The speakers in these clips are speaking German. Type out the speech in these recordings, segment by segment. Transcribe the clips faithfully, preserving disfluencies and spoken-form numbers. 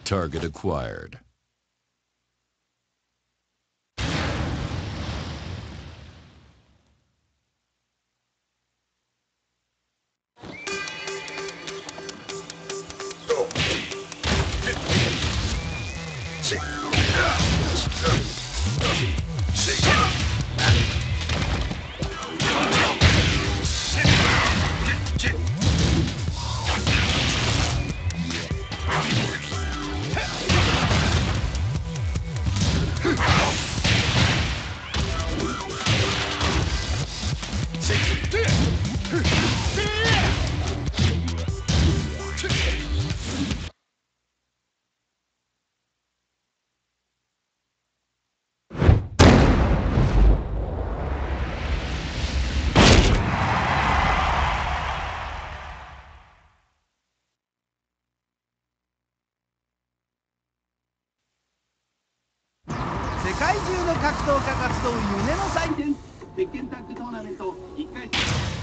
Target acquired. 世界中の格闘家が集う夢の祭典、鉄拳タッグトーナメントいっかい戦。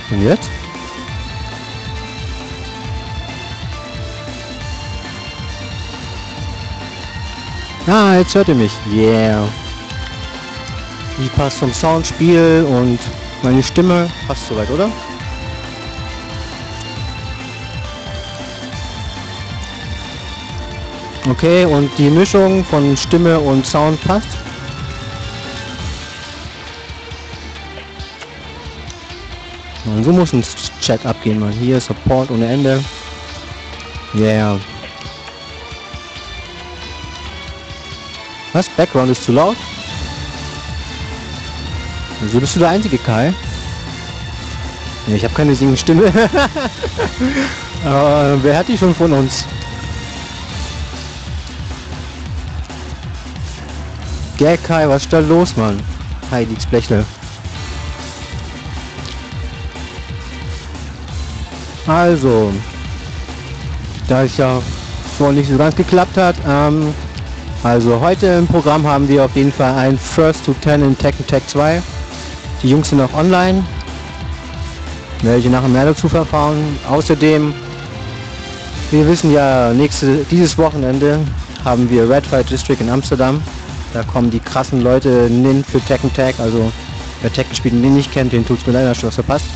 Und jetzt? Ah, jetzt hört ihr mich. Yeah. Die passt vom Soundspiel und meine Stimme passt soweit, oder? Okay, und die Mischung von Stimme und Sound passt? Und so muss ein Chat abgehen, man. Hier Support ohne Ende. Yeah. Was? Background ist zu laut? Also bist du der einzige Kai? Ja, ich habe keine singende Stimme. Aber wer hat die schon von uns? Gell Kai, was ist da los, Mann? Hi, die Blechle. Also, da es ja vorhin nicht so ganz geklappt hat, ähm, also heute im Programm haben wir auf jeden Fall ein First to Ten in Tekken Tag zwei. Die Jungs sind auch online. Werde ich nachher mehr dazu erfahren. Außerdem, wir wissen ja, nächste, dieses Wochenende haben wir Red Fight District in Amsterdam. Da kommen die krassen Leute Nin für Tekken Tag. Also wer Tekken spielt und den nicht kennt, den tut's mir leider schon was verpasst.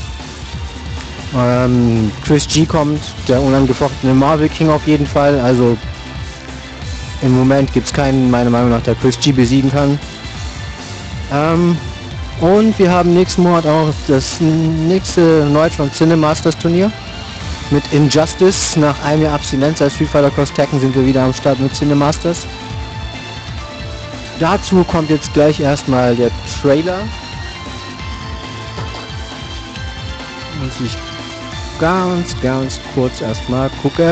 Ähm, Chris G kommt, der unangefochtene Marvel King auf jeden Fall. Also im Moment gibt es keinen, meiner Meinung nach, der Chris G besiegen kann. Ähm, und wir haben nächsten Monat auch das nächste Neutron Cinemasters Turnier mit Injustice. Nach einem Jahr Abstinenz als Street Fighter Cross Tekken sind wir wieder am Start mit Cinemasters. Dazu kommt jetzt gleich erstmal der Trailer. Muss ich ganz, ganz kurz erstmal gucken.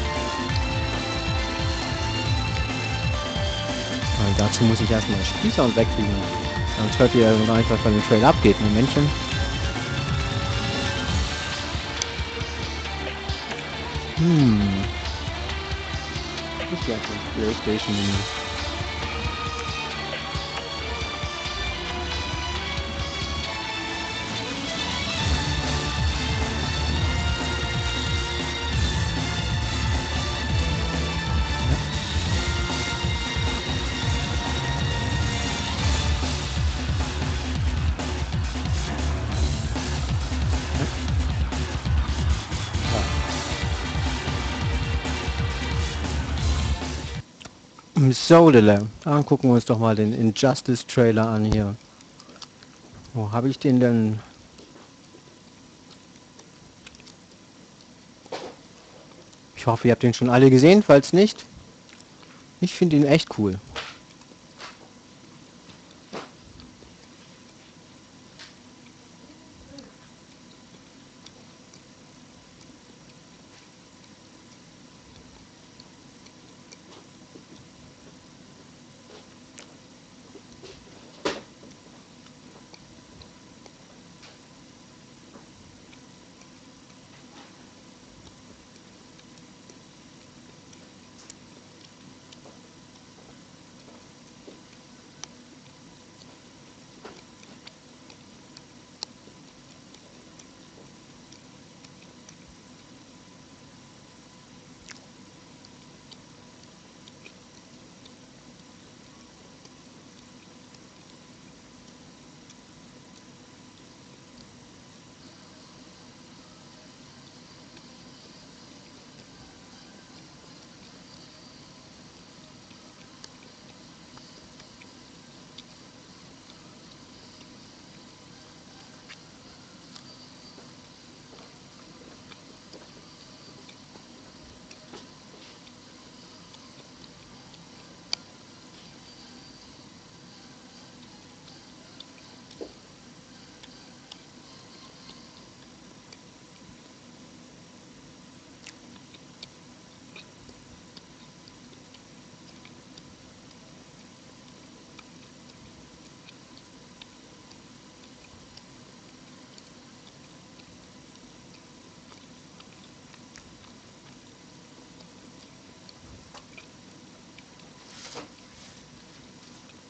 Und dazu muss ich erstmal den Spielsound wegkriegen. Sonst hört ihr gar nicht, was bei dem Trailer abgeht, Momentchen. Hm. Das ist ja so PlayStation. So, Lille, dann gucken wir uns doch mal den Injustice Trailer an hier. Wo habe ich den denn? Ich hoffe, ihr habt den schon alle gesehen, falls nicht. Ich finde ihn echt cool.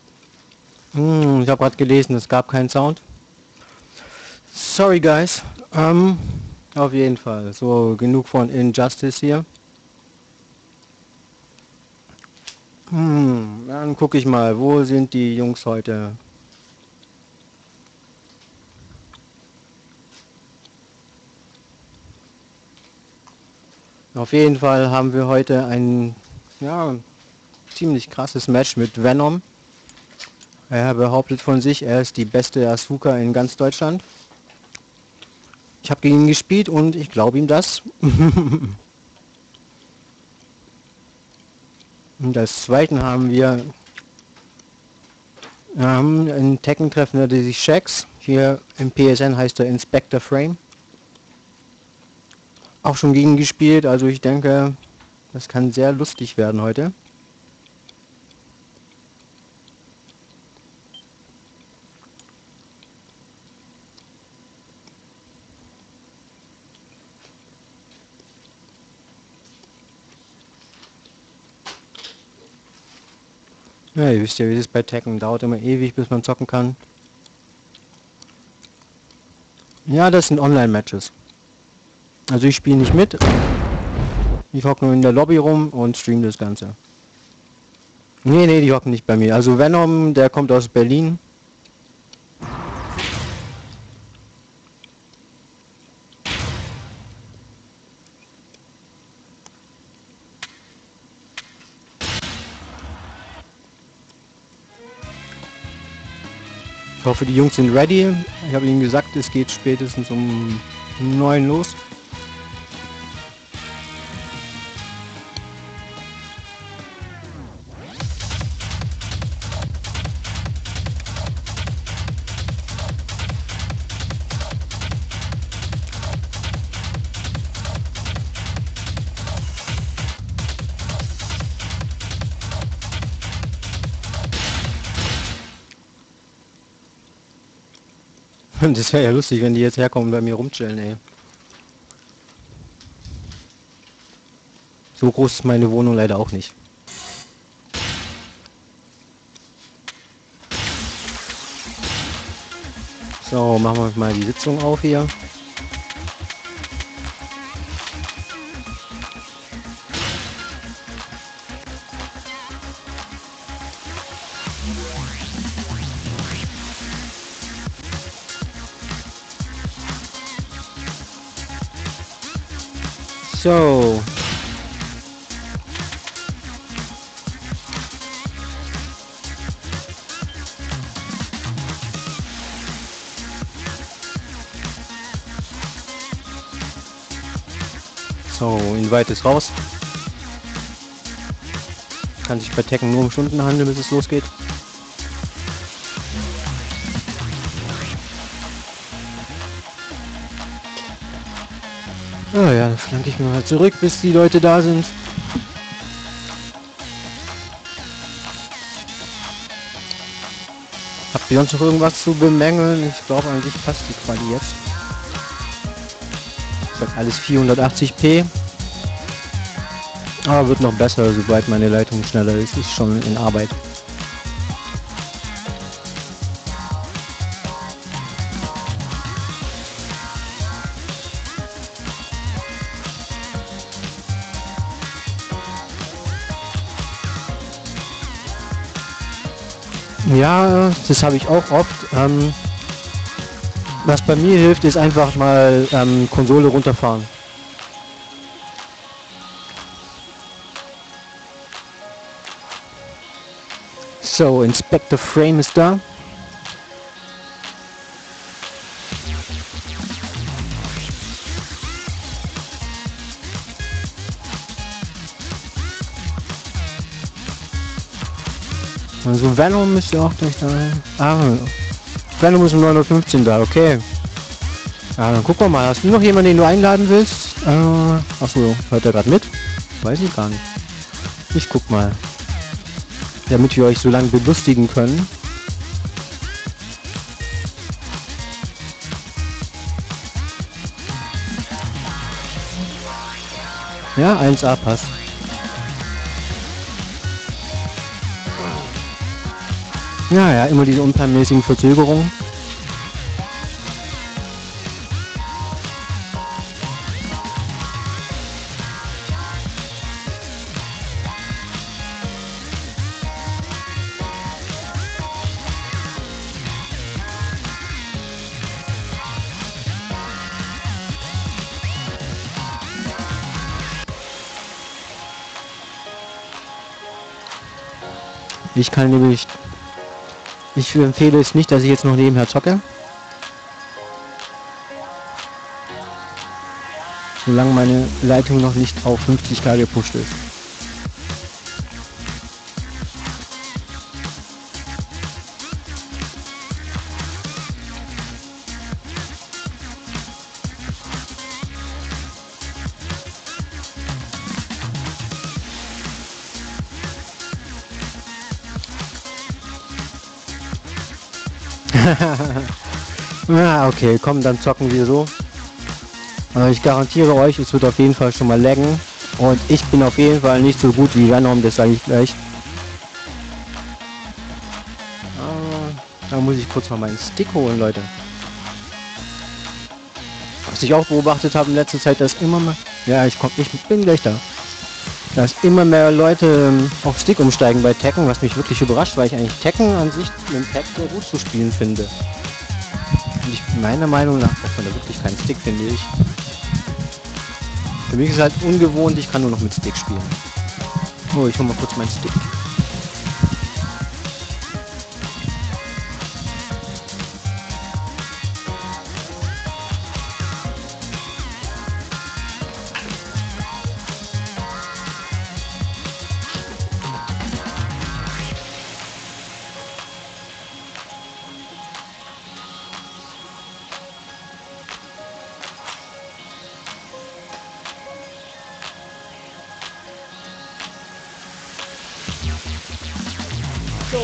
Hm, ich habe gerade gelesen, es gab keinen Sound. Sorry guys, Ähm, auf jeden Fall. So, genug von Injustice hier. Hm, dann gucke ich mal, wo sind die Jungs heute? Auf jeden Fall haben wir heute ein, ja, ziemlich krasses Match mit Venom. Er behauptet von sich, er ist die beste Asuka in ganz Deutschland. Ich habe gegen ihn gespielt und ich glaube ihm das. Und als zweiten haben wir ähm, ein Tekken-Treffen, der sich Shax. Hier im P S N heißt er Inspector Frame. Auch schon gegen ihn gespielt, also ich denke, das kann sehr lustig werden heute. Ja, ihr wisst ja, wie es bei Tekken dauert immer ewig, bis man zocken kann. Ja, das sind Online-Matches. Also ich spiele nicht mit. Ich hocke nur in der Lobby rum und stream das Ganze. Nee, nee, die hocken nicht bei mir. Also Venom, der kommt aus Berlin. Ich hoffe, die Jungs sind ready. Ich habe ihnen gesagt, es geht spätestens um neun los. Das wäre ja lustig, wenn die jetzt herkommen und bei mir rumchillen, ey. So groß ist meine Wohnung leider auch nicht. So, machen wir mal die Sitzung auf hier. So. So, Invite ist raus. Kann sich bei Tekken nur um Stunden handeln, bis es losgeht. Ah ja, dann flanke ich mal zurück, bis die Leute da sind. Habt ihr sonst noch irgendwas zu bemängeln? Ich glaube eigentlich passt die Quali jetzt. Das ist alles vierhundertachtzig p. Aber wird noch besser, sobald meine Leitung schneller ist. Ist schon in Arbeit. Ja, das habe ich auch oft. Ähm, was bei mir hilft, ist einfach mal ähm, Konsole runterfahren. So, Inspector Frame ist da. Also Venom müsste auch gleich da. Ah, Venom ist um neun Uhr fünfzehn da, okay. Ja, dann gucken wir mal. Hast du noch jemanden, den du einladen willst? Äh, achso, hört er gerade mit? Weiß ich gar nicht. Ich guck mal. Damit wir euch so lange belustigen können. Ja, eins A passt. Ja, ja, immer diese unplanmäßigen Verzögerungen. Ich kann nämlich... Ich empfehle es nicht, dass ich jetzt noch nebenher zocke. Solange meine Leitung noch nicht auf fünfzig K gepusht ist. Ja, okay, komm, dann zocken wir so. Aber ich garantiere euch, es wird auf jeden Fall schon mal laggen. Und ich bin auf jeden Fall nicht so gut wie Venom, das sage ich gleich. Ah, da muss ich kurz mal meinen Stick holen, Leute. Was ich auch beobachtet habe in letzter Zeit, dass immer mehr... Ja, ich, komm, ich bin gleich da. Dass immer mehr Leute ähm, auf Stick umsteigen bei Tekken, was mich wirklich überrascht, weil ich eigentlich Tekken an sich mit dem Pad sehr gut zu spielen finde. Und ich meiner Meinung nach braucht man da wirklich keinen Stick, finde ich. Für mich ist es halt ungewohnt, ich kann nur noch mit Stick spielen. Oh, ich hol mal kurz meinen Stick. So.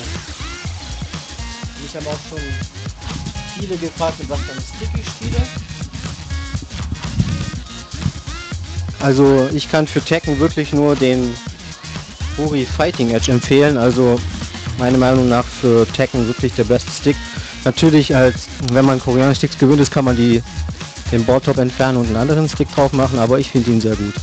Ich habe auch schon viele gefragt, mit was für einem Stick ich spiele. Also ich kann für Tekken wirklich nur den Ori Fighting Edge empfehlen. Also meiner Meinung nach für Tekken wirklich der beste Stick. Natürlich, als wenn man koreanische Sticks gewöhnt ist, kann man die den Boardtop entfernen und einen anderen Stick drauf machen, aber ich finde ihn sehr gut.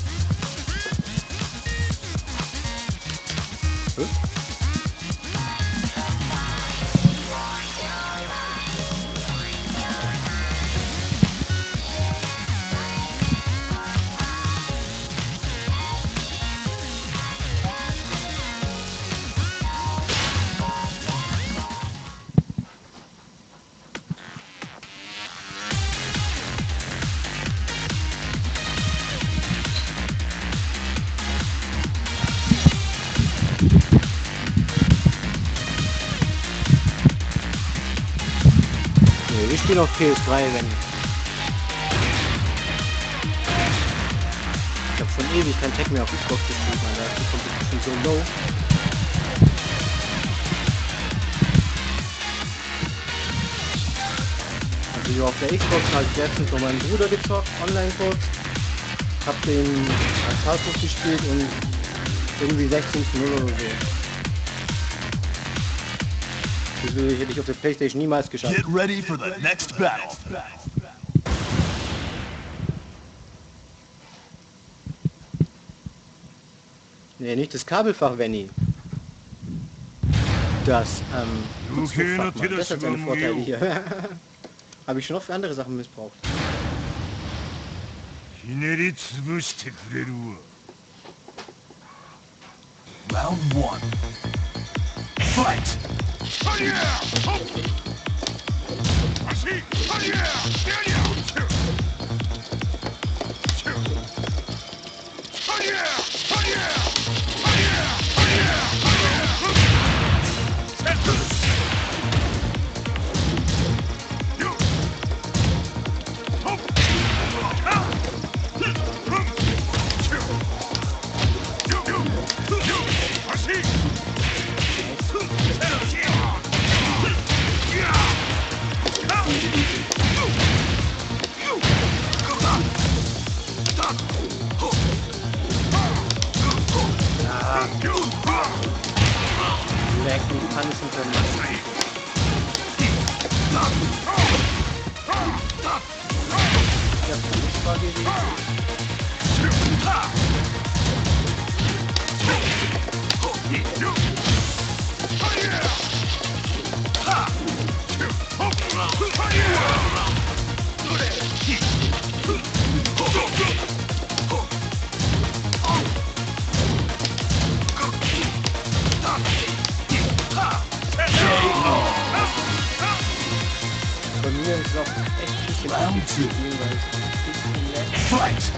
Ich spiele auf P S drei, wenn... Ich habe schon ewig kein Tekken mehr auf Xbox gespielt, man, da ist die Competition so low. Also auf der Xbox halt letztens mit meinem Bruder gezockt, online kurz. Hab den als Hardcore gespielt und irgendwie sechzehn zu null oder so. Das hätte ich auf der PlayStation niemals geschafft. Get ready for the next battle. Nee, nicht das Kabelfach, Venny. Das, ähm, Putzfach, Mann. Das hat seine Vorteile hier. Habe ich schon noch für andere Sachen missbraucht. Round one. Fight! Oh yeah! Oh! I see! Oh yeah! Yeah, yeah! Oh yeah! Oh yeah! Oh yeah! Oh yeah! Oh yeah! You! Oh! You! You! You! I see! Leck, du kannst es nicht vermeiden. Ja, für mich war die Round two. Fight!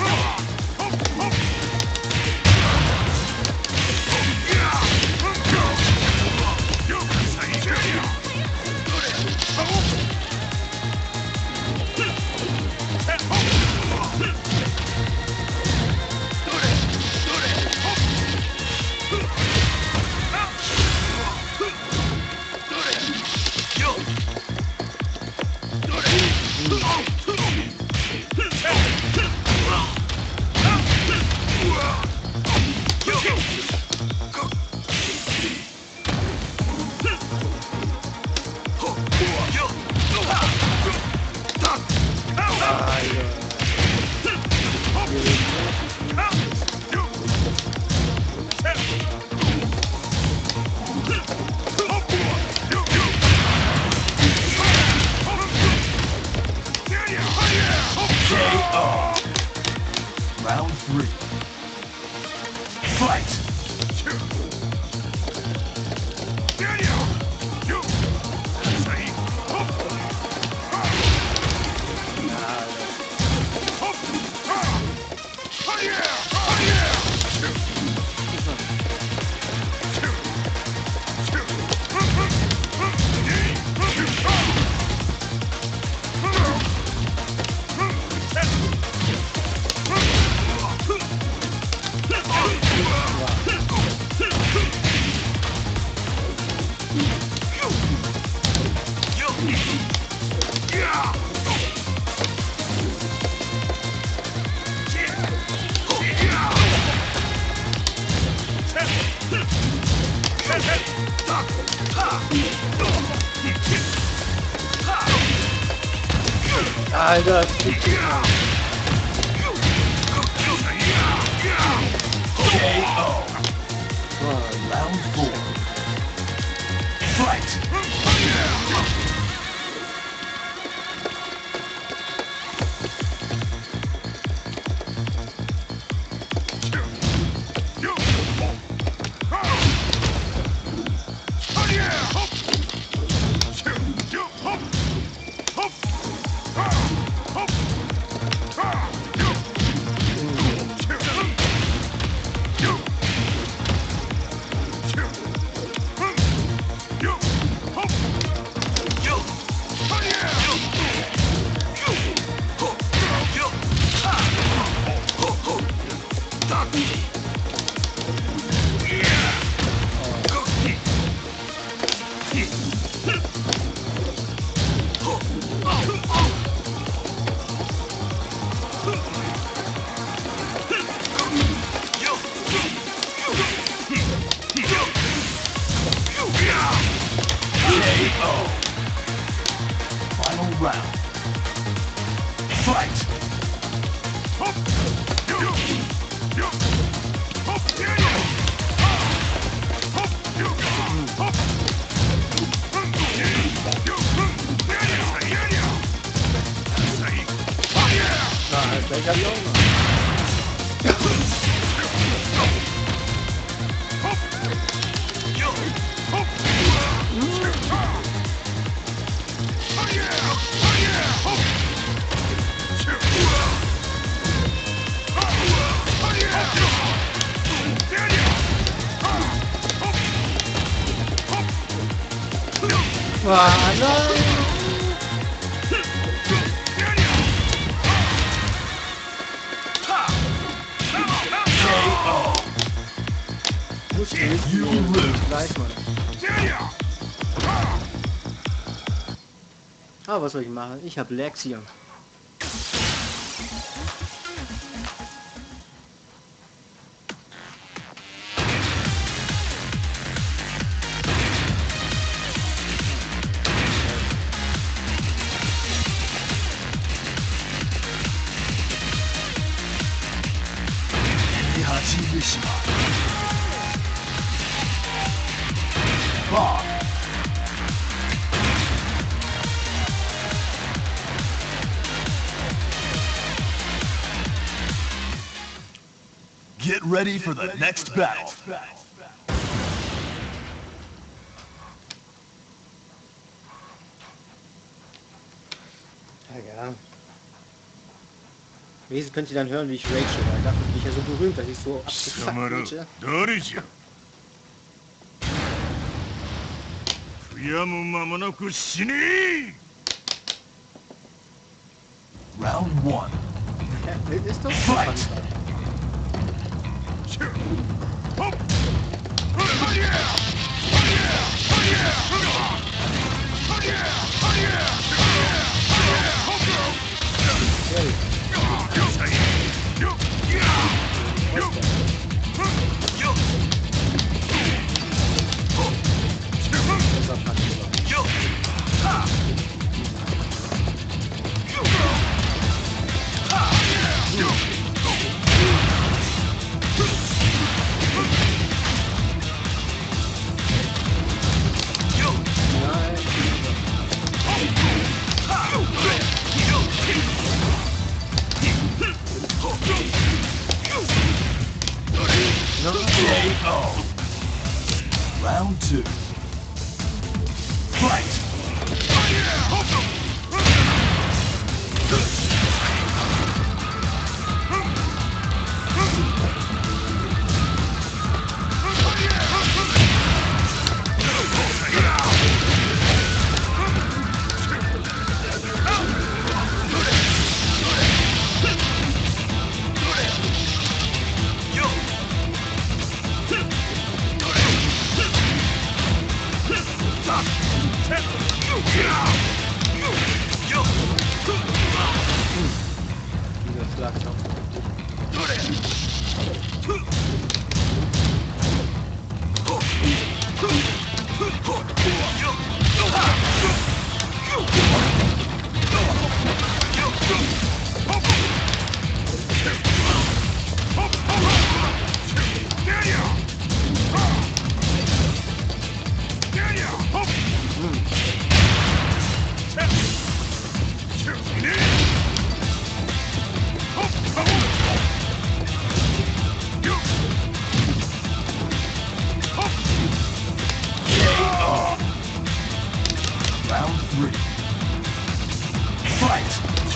Round three. Fight! Alter, Round four. Fight! Final round. Fight! Ah, nein! You lose. Gleich, Mann. Ah, was soll ich machen? Ich hab Lex hier. Bob. Get ready for the next battle. ja. Wenigstens könnt ihr dann hören, wie ich rage, weil dafür bin ich ja so berühmt, dass ich so abgefuckt rage. Round one. Ja, das ist doch Fight! Round two. Fight! Dieser Schlagzauber. Round three. Fight!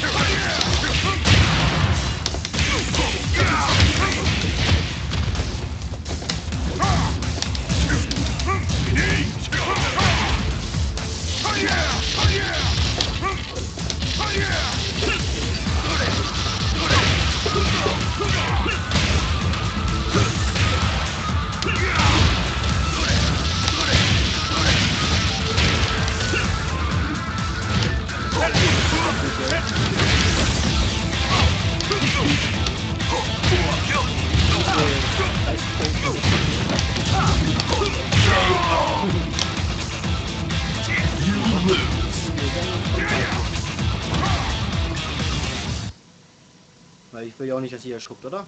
You lose. Weil ich will ja auch nicht, dass ihr erschruckt, oder?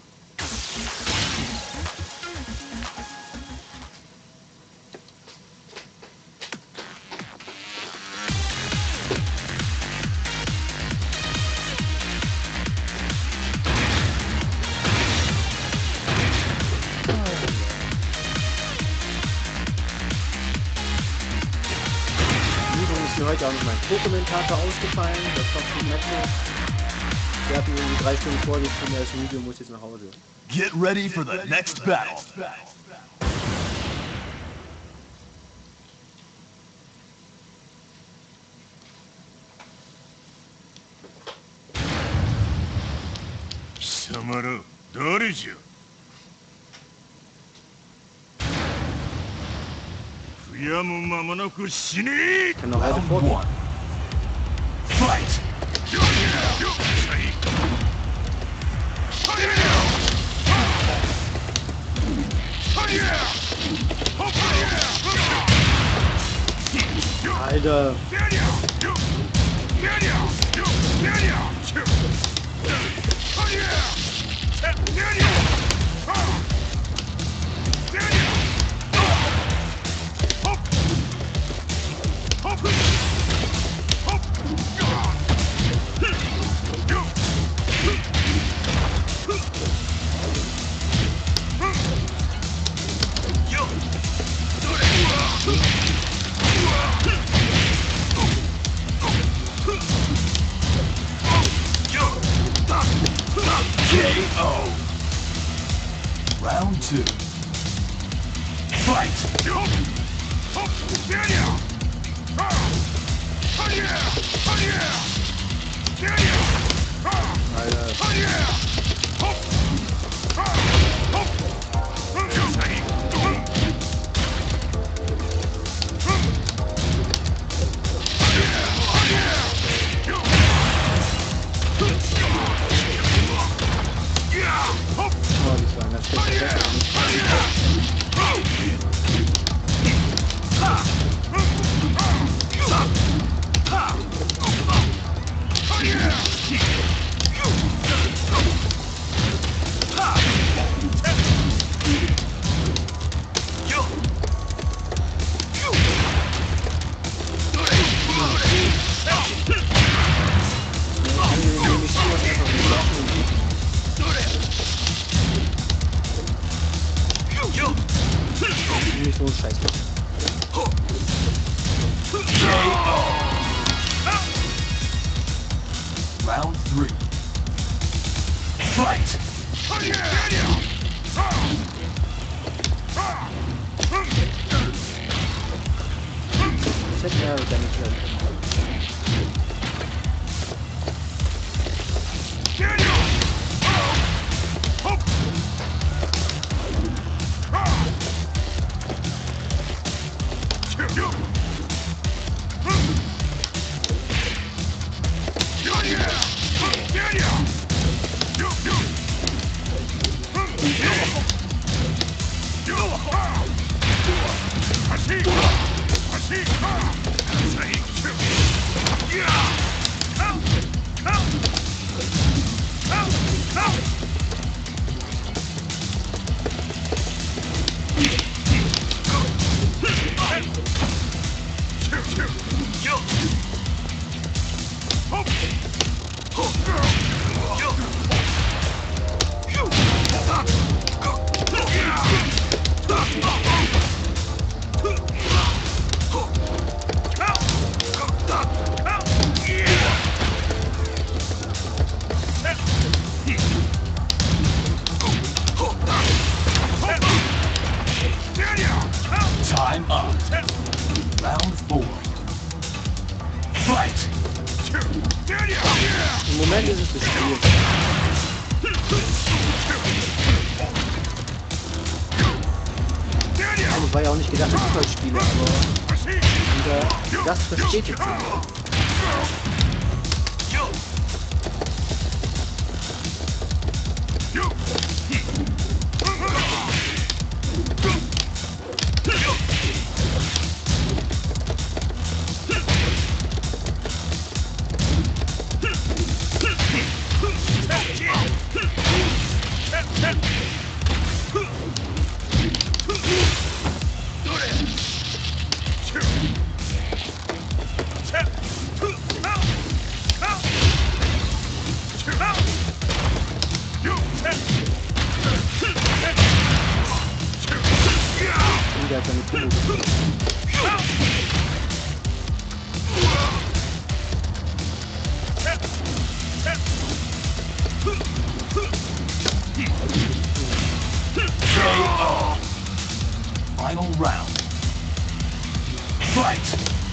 Ist mir heute auch noch mein Co-Kommentator ausgefallen, der Foxy Metro. Der hat mir irgendwie drei Stunden vorgeschrieben, er ist müde und muss jetzt nach Hause. Get ready for the next battle. Samaru, doreじゃ? Fuyamu mamamonaku shine! Ich kann noch weiter Round vorgehen. one. Fight! Alter. K O. Round two. Fight! Oh, das war ganz schlecht. Nicht so scheiße. Round three. Fight! Das hätte er gar nicht werden können. Time up. Round four. Fight! Im Moment ist es zu schwierig. Also war ja auch nicht gedacht, dass ich das spiele, aber und, äh, das versteht jetzt nicht. Der hat seine Kugel. K O. Final round. Fight!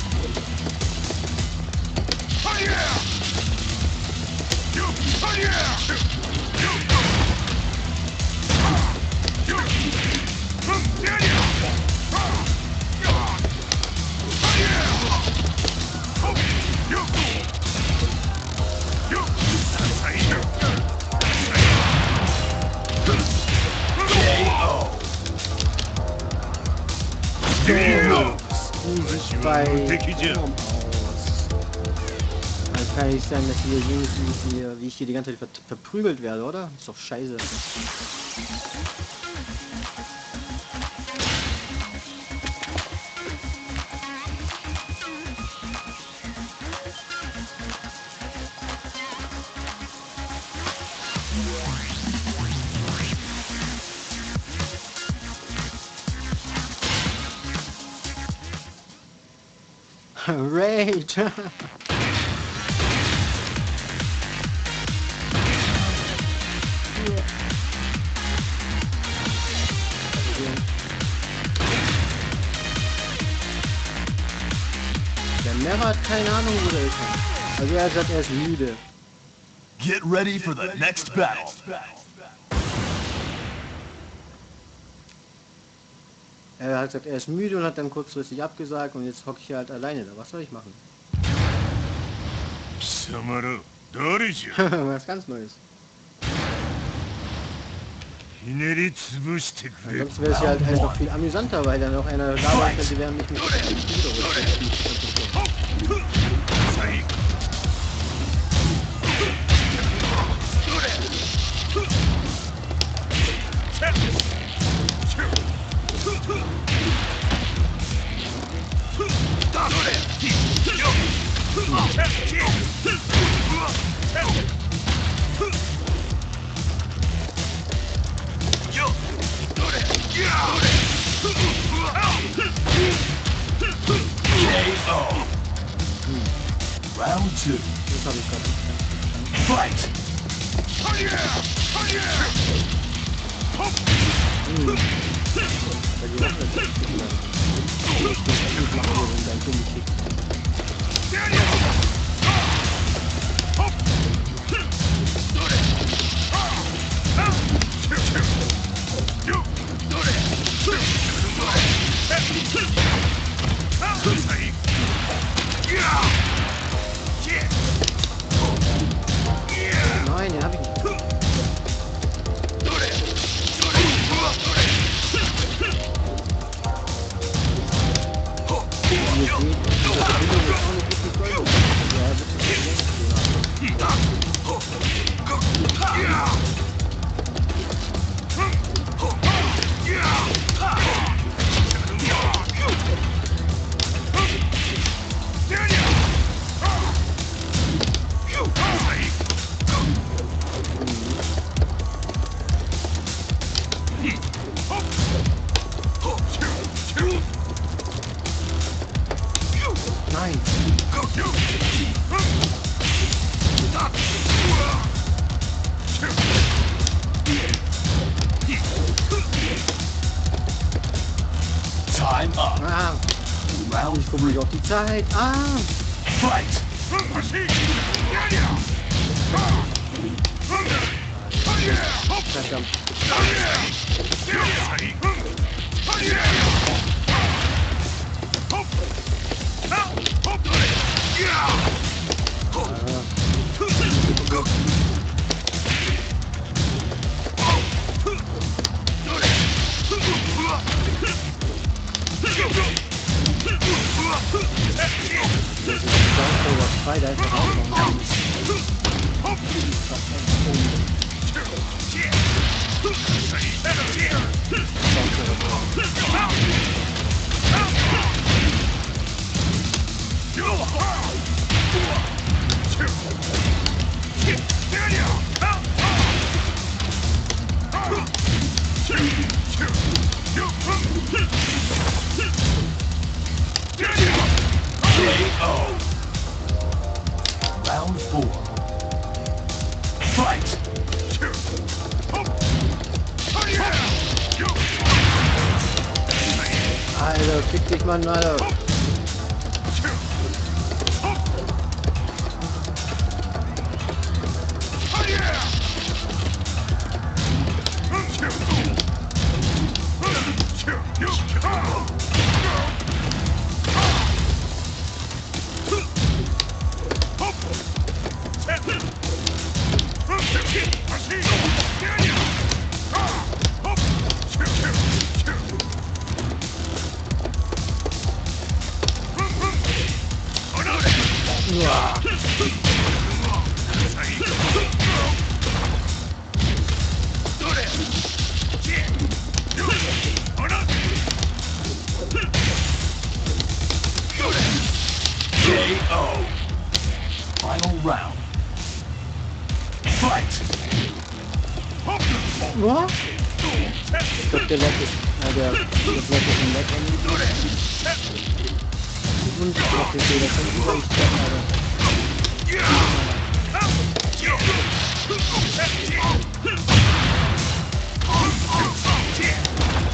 Bei Turm aus. Also kann nicht sein, dass hier irgendwie hier, wie ich hier die ganze Zeit ver verprügelt werde, oder? Ist doch scheiße. Rage! Er hat keine Ahnung, wo der ist. Also er hat gesagt, er ist müde. Get ready for the next battle. Er hat gesagt, er ist müde und hat dann kurzfristig abgesagt und jetzt hocke ich hier halt alleine da. Was soll ich machen? 貴様ら誰じゃ Was ganz Neues. ひねり潰してくれ Sonst wäre es ja halt einfach noch viel amüsanter, weil dann noch einer labern könnte, während mich nicht Round two. Das habe ich gerade nicht. Fight! Hm. Weil die machen das nicht so lange. Ich mache hier so einen dummen Kick. Nein, den hab ich nicht. Ihr seht, diese Verbindung ist auch nicht richtig golden. Ja, das ist nicht Nein. Time up. Ah, Round ich gucke nicht auf die Zeit. Ah, fight! verdammt. Frei, da ist der Raum. K O. Round four. Fight! Alter, fick dich, Mann, Alter. K O. Final round. Fight! Was? Ich glaub, der Leck ist... Ah, der... Das Leck ist ein Leck. Und ich glaub, der Fehler kann über ich treffen, Alter.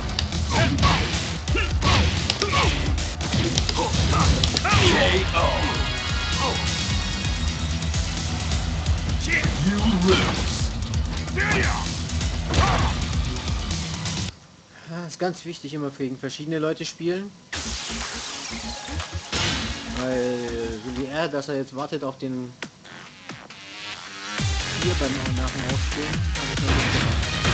K O. ist ganz wichtig, immer gegen verschiedene Leute spielen. Weil, so wie er, dass er jetzt wartet auf den hier beim nach dem Ausspielen, habe ich noch nicht gemacht.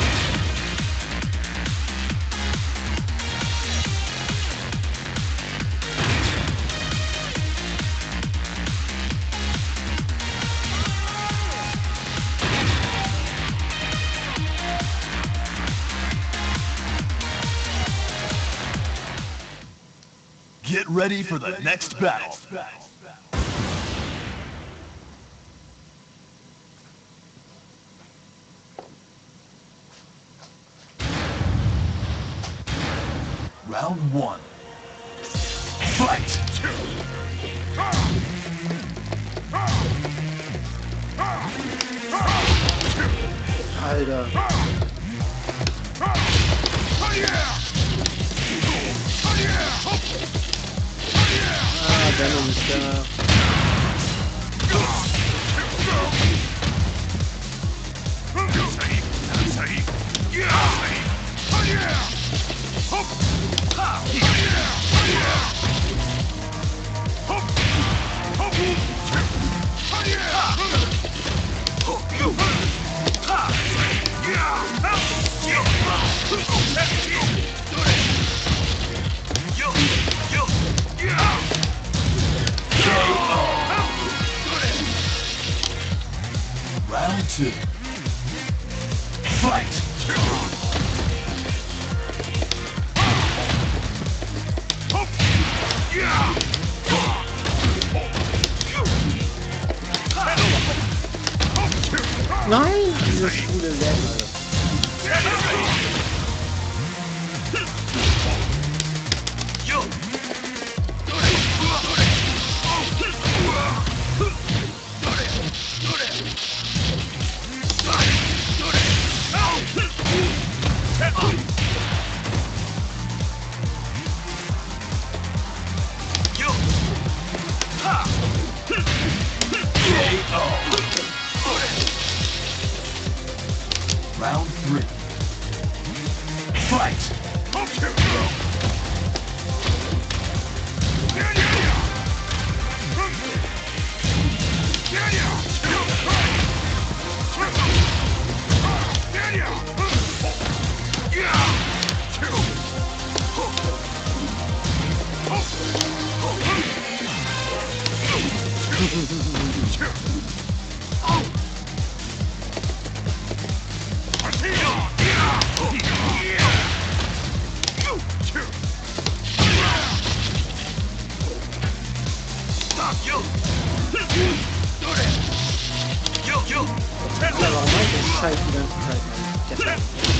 Get ready for the next battle. Round one. Fight! Alter. Ah, Venom ist da. Round two. Fight! Nein, diese schwule Läden, Alter. Round three. Fight! Ja, warum mache ich den Scheiß die ganze Zeit, Mann?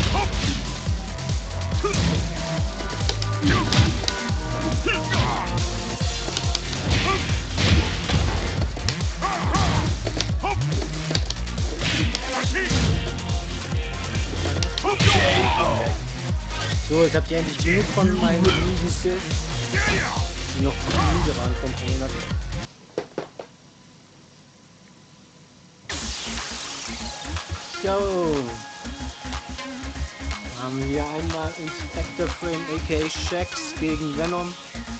So, ich hab die endlich genug von meinen miesen Skills, die noch zu müde waren vom Monat. So. Haben wir einmal Inspector Frame aka Shax gegen Venom.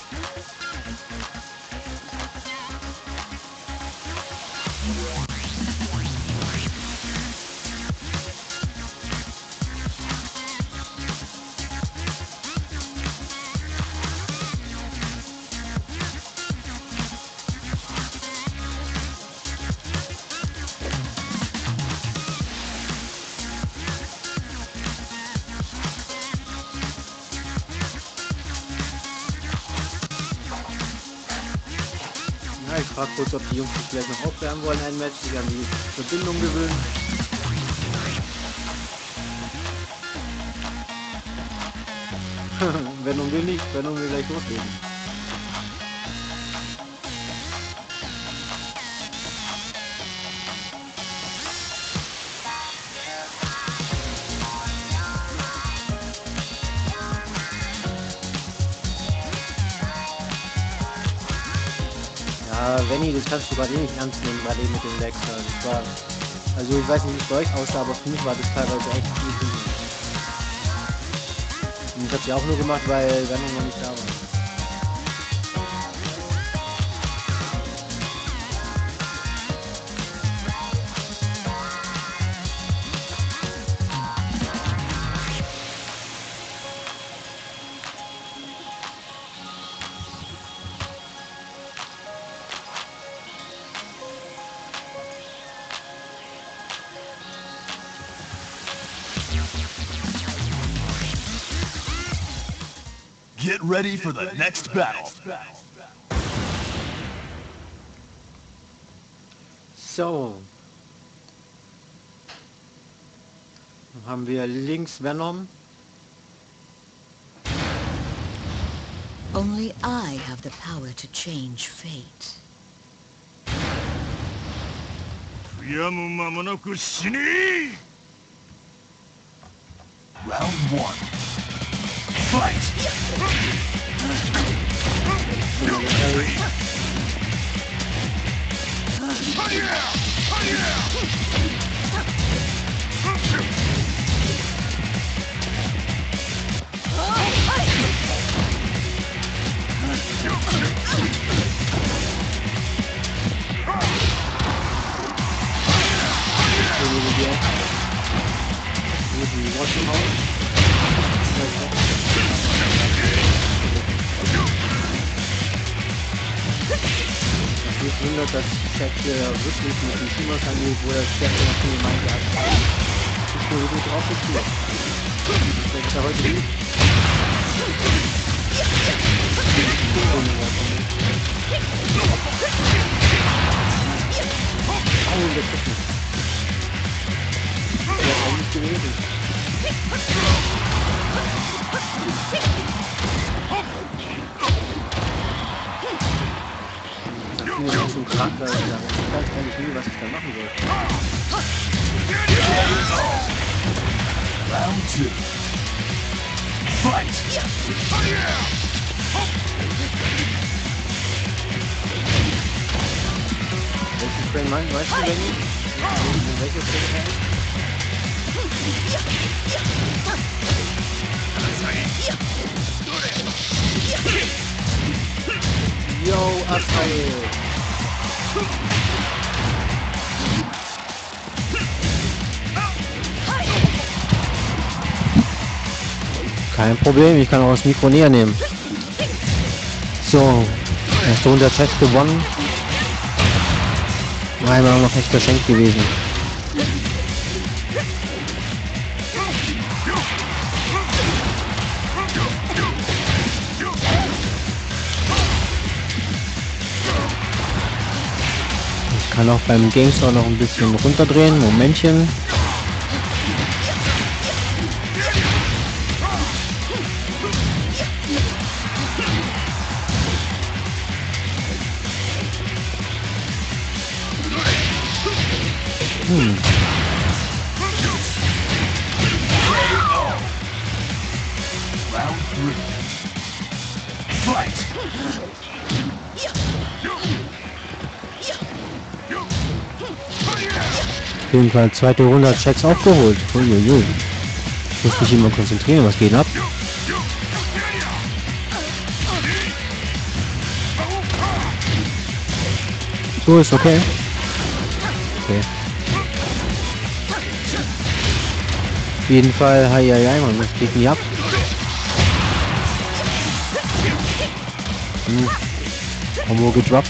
Ja, ich frage kurz, ob die Jungs sich vielleicht noch aufwärmen wollen, ein Match, sich an die Verbindung gewöhnen. Venom will nicht, Venom will gleich loslegen. Ja, Venny, das kannst du gerade eh nicht ernst nehmen, gerade eben mit dem Lex. Das war, also ich weiß nicht, wie es bei euch aussah, aber für mich war das teilweise echt viel. Und das hat sie auch nur gemacht, weil Venom noch nicht da war. Get ready for the next battle. So. Dann haben wir links Venom. Only I have the power to change fate. 悔やむ間もなく死ね Round one. Fight! Mich wundert, dass Jack hier wirklich mit dem Shimas angeht, wo er stärker noch nie meinte hat. Ich bin wirklich drauf gespielt. Das ist ja heute nicht. Oh, der trifft mich. Der ist eigentlich gewesen. Ich bin so krank, weil ich weiß eigentlich nie, was ich da machen soll. Round two. Fight! Welchen Frame meinst weißt du, Benny? Welche Frame? Yo, Asrael! Kein Problem, ich kann auch das Mikro näher nehmen. So, erste Runde Chest gewonnen. Einmal noch echt verschenkt gewesen. Ich kann auch beim GameStore noch ein bisschen runterdrehen. Momentchen. Hm. Round three. Fight! Auf jeden Fall zweite hundert Checks aufgeholt. Uiuiui. Muss mich immer konzentrieren, was geht ab? So ist okay. Okay. Auf jeden Fall, hei, hei, hei, man, das geht nie ab. Hm. Combo gedroppt.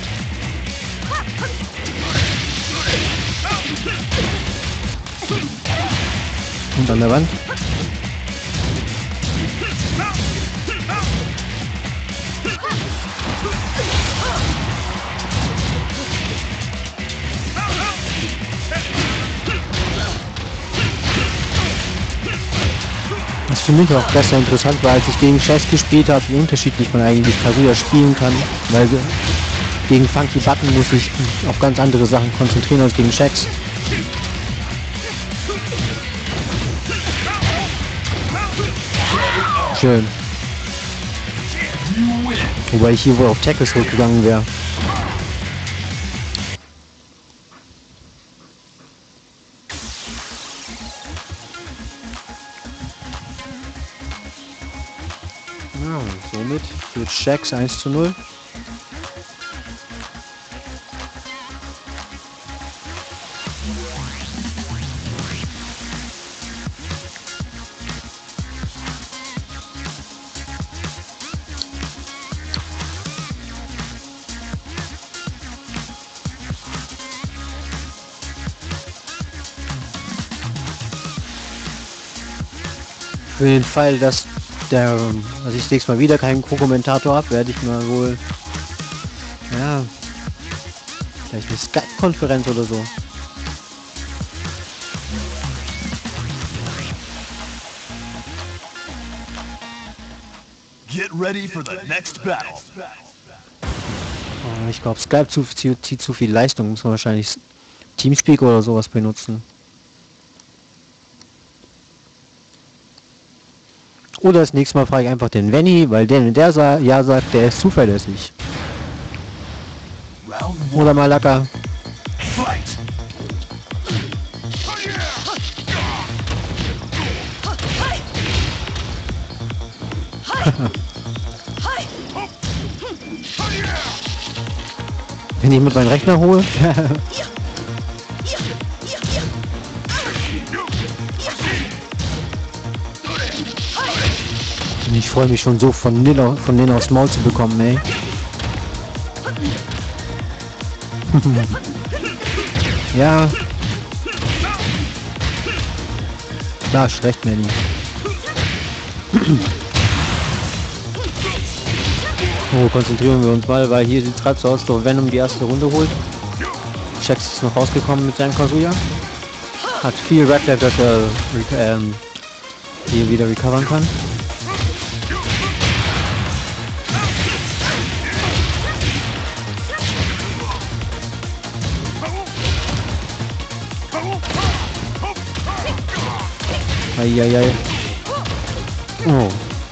Und an der Wand. Was für mich auch besser interessant war, als ich gegen Chess gespielt habe, wie unterschiedlich man eigentlich Kazuya spielen kann, weil gegen Funky Button muss ich auf ganz andere Sachen konzentrieren als gegen Checks. Schön. Wobei ich hier wohl auf Tackle zurückgegangen wäre. Ja, somit führt Shax eins zu null. Für den Fall, dass der, dass ich nächstes Mal wieder keinen Co-Kommentator habe, werde ich mal wohl, ja, vielleicht eine Skype-Konferenz oder so. Get ready for the next battle. Ich glaube, Skype zu, zieht, zieht zu viel Leistung, muss man wahrscheinlich Teamspeak oder sowas benutzen. Oder das nächste Mal frage ich einfach den Venny, weil der, wenn der sa ja sagt, der ist zuverlässig. Oder Malaka. Wenn ich mit meinem Rechner hole. Ich freue mich schon so von denen, von denen aufs Maul zu bekommen, ey. Ja. Da ist recht, Manny. Oh, konzentrieren wir uns mal, weil hier sieht es gerade so aus, dass Venom die erste Runde holt. Shax ist noch rausgekommen mit seinem Kazuya. Hat viel Red Left, dass er ähm, hier wieder recovern kann. Eieiei. Oh.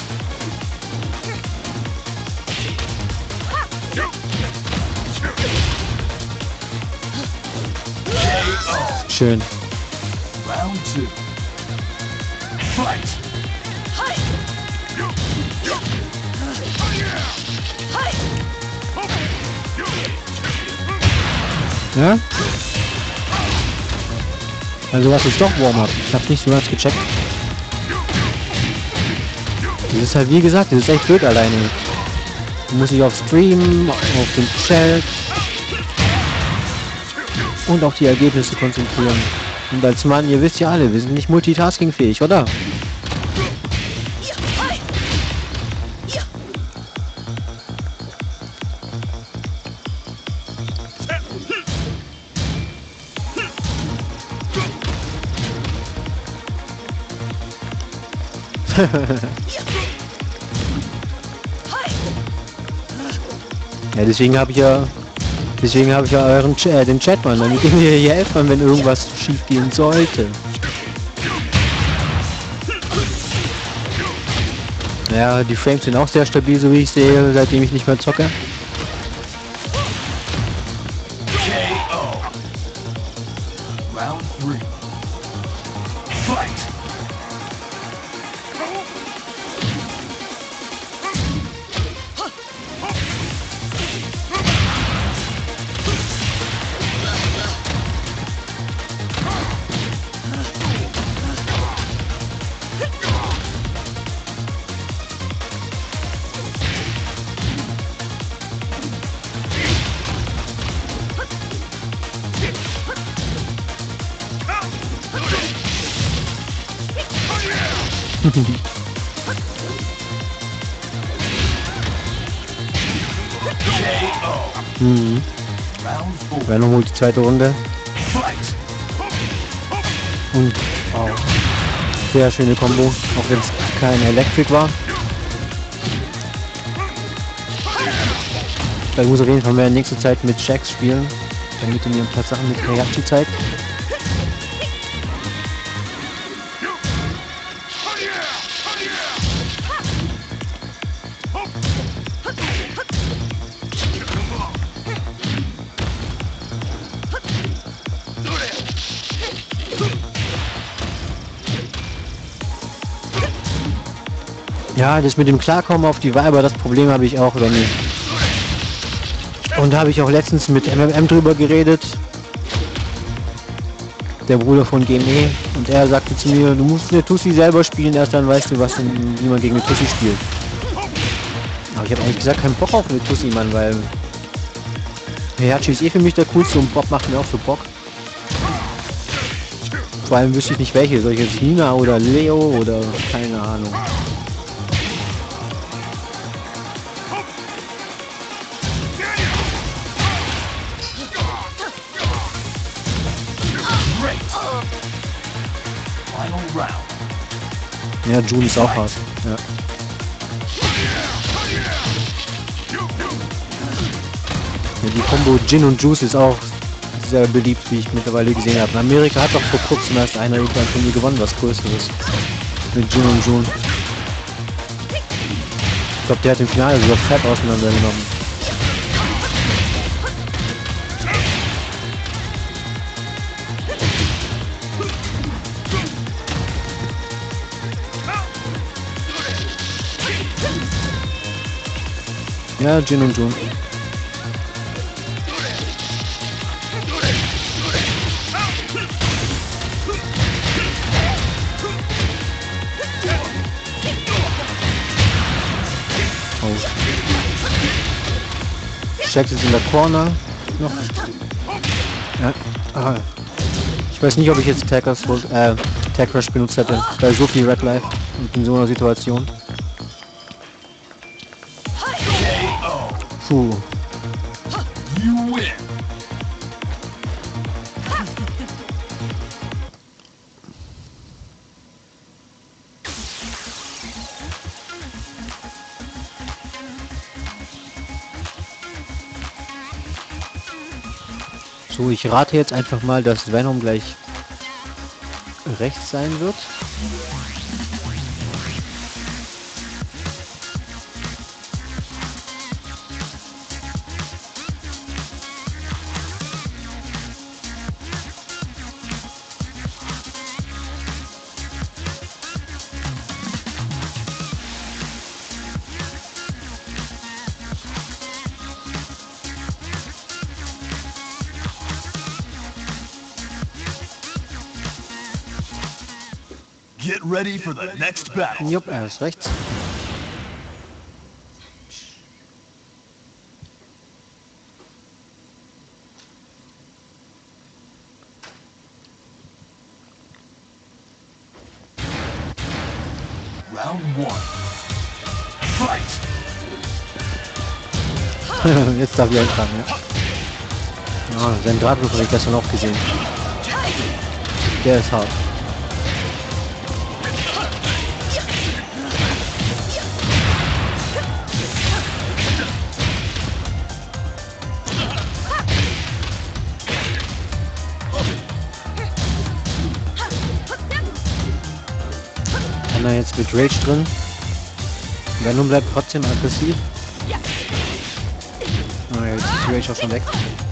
Schön. Round two. Fight. Ja? Also was ist doch Warm-Up? Ich hab's nicht so ganz gecheckt. Das ist halt wie gesagt, das ist echt blöd alleine. Du musst dich auf Stream, auf den Chat und auf die Ergebnisse konzentrieren. Und als Mann, ihr wisst ja alle, wir sind nicht multitaskingfähig, oder? Ja, deswegen habe ich ja, deswegen habe ich ja euren Ch äh, den Chat, Mann, damit ihr mir hier helft, wenn irgendwas schief gehen sollte. Ja, die Frames sind auch sehr stabil, so wie ich sehe, seitdem ich nicht mehr zocke. Round three. Fight. Mhm. Venom holt die zweite Runde. Und wow. Sehr schöne Kombo, auch wenn es kein Electric war. Ich muss auf jeden Fall mehr in nächster Zeit mit Shax spielen, damit er mir ein paar Sachen mit Heihachi zeigt. Ja, das mit dem Klarkommen auf die Weiber, das Problem habe ich auch, wenn ich... Und da habe ich auch letztens mit M M M drüber geredet. Der Bruder von G M E. Und er sagte zu mir, du musst eine Tussi selber spielen, erst dann weißt du, was denn, wie man gegen eine Tussi spielt. Aber ich habe eigentlich gesagt, keinen Bock auf eine Tussi, Mann, weil... Heihachi ist eh für mich der coolste und Bob macht mir auch so Bock. Vor allem wüsste ich nicht welche. Soll ich jetzt Nina oder Leo oder keine Ahnung. Ja, June ist auch hart. Ja. Ja, die Combo Jin und Juice ist auch sehr beliebt, wie ich mittlerweile gesehen habe. In Amerika hat doch vor kurzem erst einer irgendwann von mir gewonnen, was Größeres. Mit Jin und June. Ich glaube, der hat im Finale sogar fett auseinandergenommen. Ja, Jin und June. Oh. Shax ist in der Corner. Noch. Ja. Aha. Ich weiß nicht, ob ich jetzt Tag äh, Tag Rush benutzt hätte. Bei so viel Red Life und in so einer Situation. Puh. You win. So, ich rate jetzt einfach mal, dass Venom gleich rechts sein wird. Get ready for the next battle. Jupp, er ist rechts. Round one. Fight. Jetzt darf ich eintragen, ja. Ja, sein Drahtgriff habe ich gestern auch gesehen. Der ist hart. Anna jetzt mit Rage drin. Venom bleibt trotzdem aggressiv. Oh, jetzt ist die Rage auch schon weg.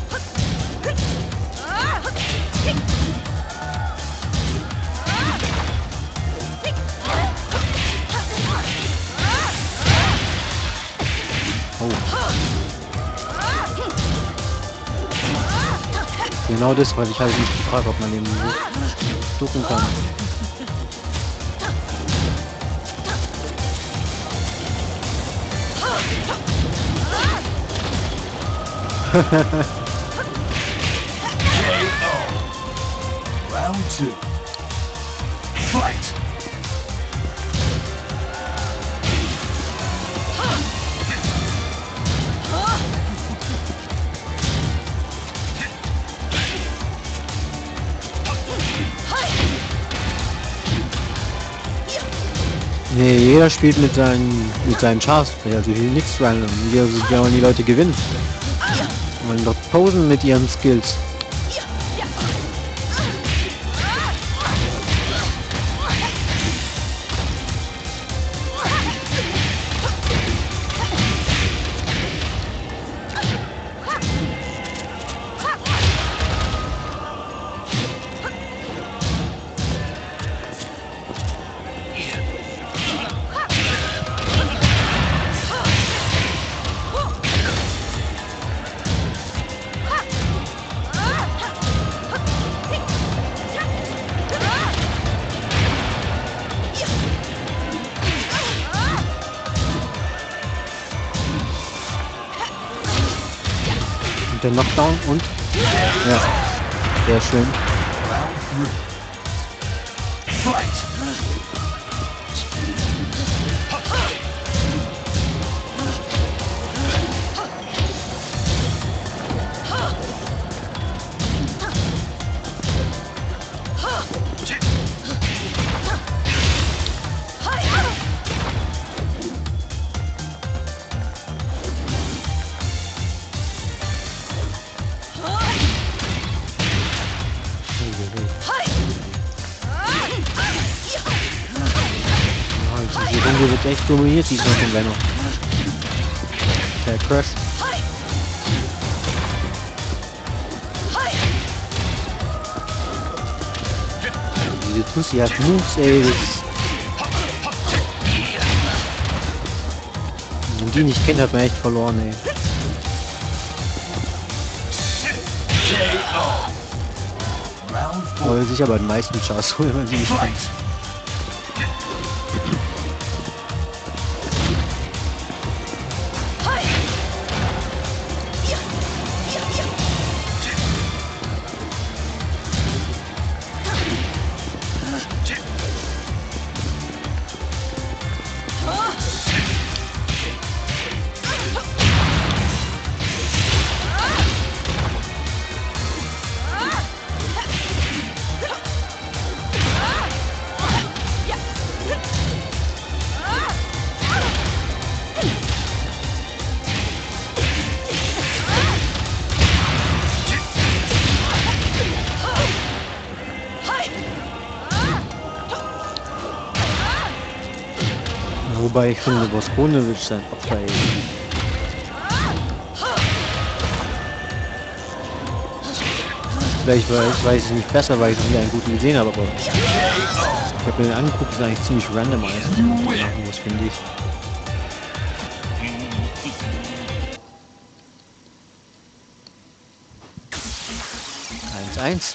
Oh. Genau das, weil ich habe mich gefragt, ob man den ducken kann. K O. Round two. Fight. Nee, jeder spielt mit seinen mit seinen Chars, also hier nichts random. Hier wollen die Leute gewinnen. Wollen doch posen mit ihren Skills. Und der Knockdown und... Ja, sehr schön. Die Runde wird echt dominiert, diesmal von Venom. Der Crash. Diese Tussi hat Moves, ey. Das wenn die nicht kennt, hat man echt verloren, ey. Aber sicher bei den meisten Chars, wenn man sie nicht kennt. Wobei ich finde, Boskonovic sein Opfer ist. Vielleicht weiß, weiß ich nicht besser, weil ich nie einen guten gesehen habe, aber ich habe mir den angeguckt, ist eigentlich ziemlich random alles, was finde ich. eins eins.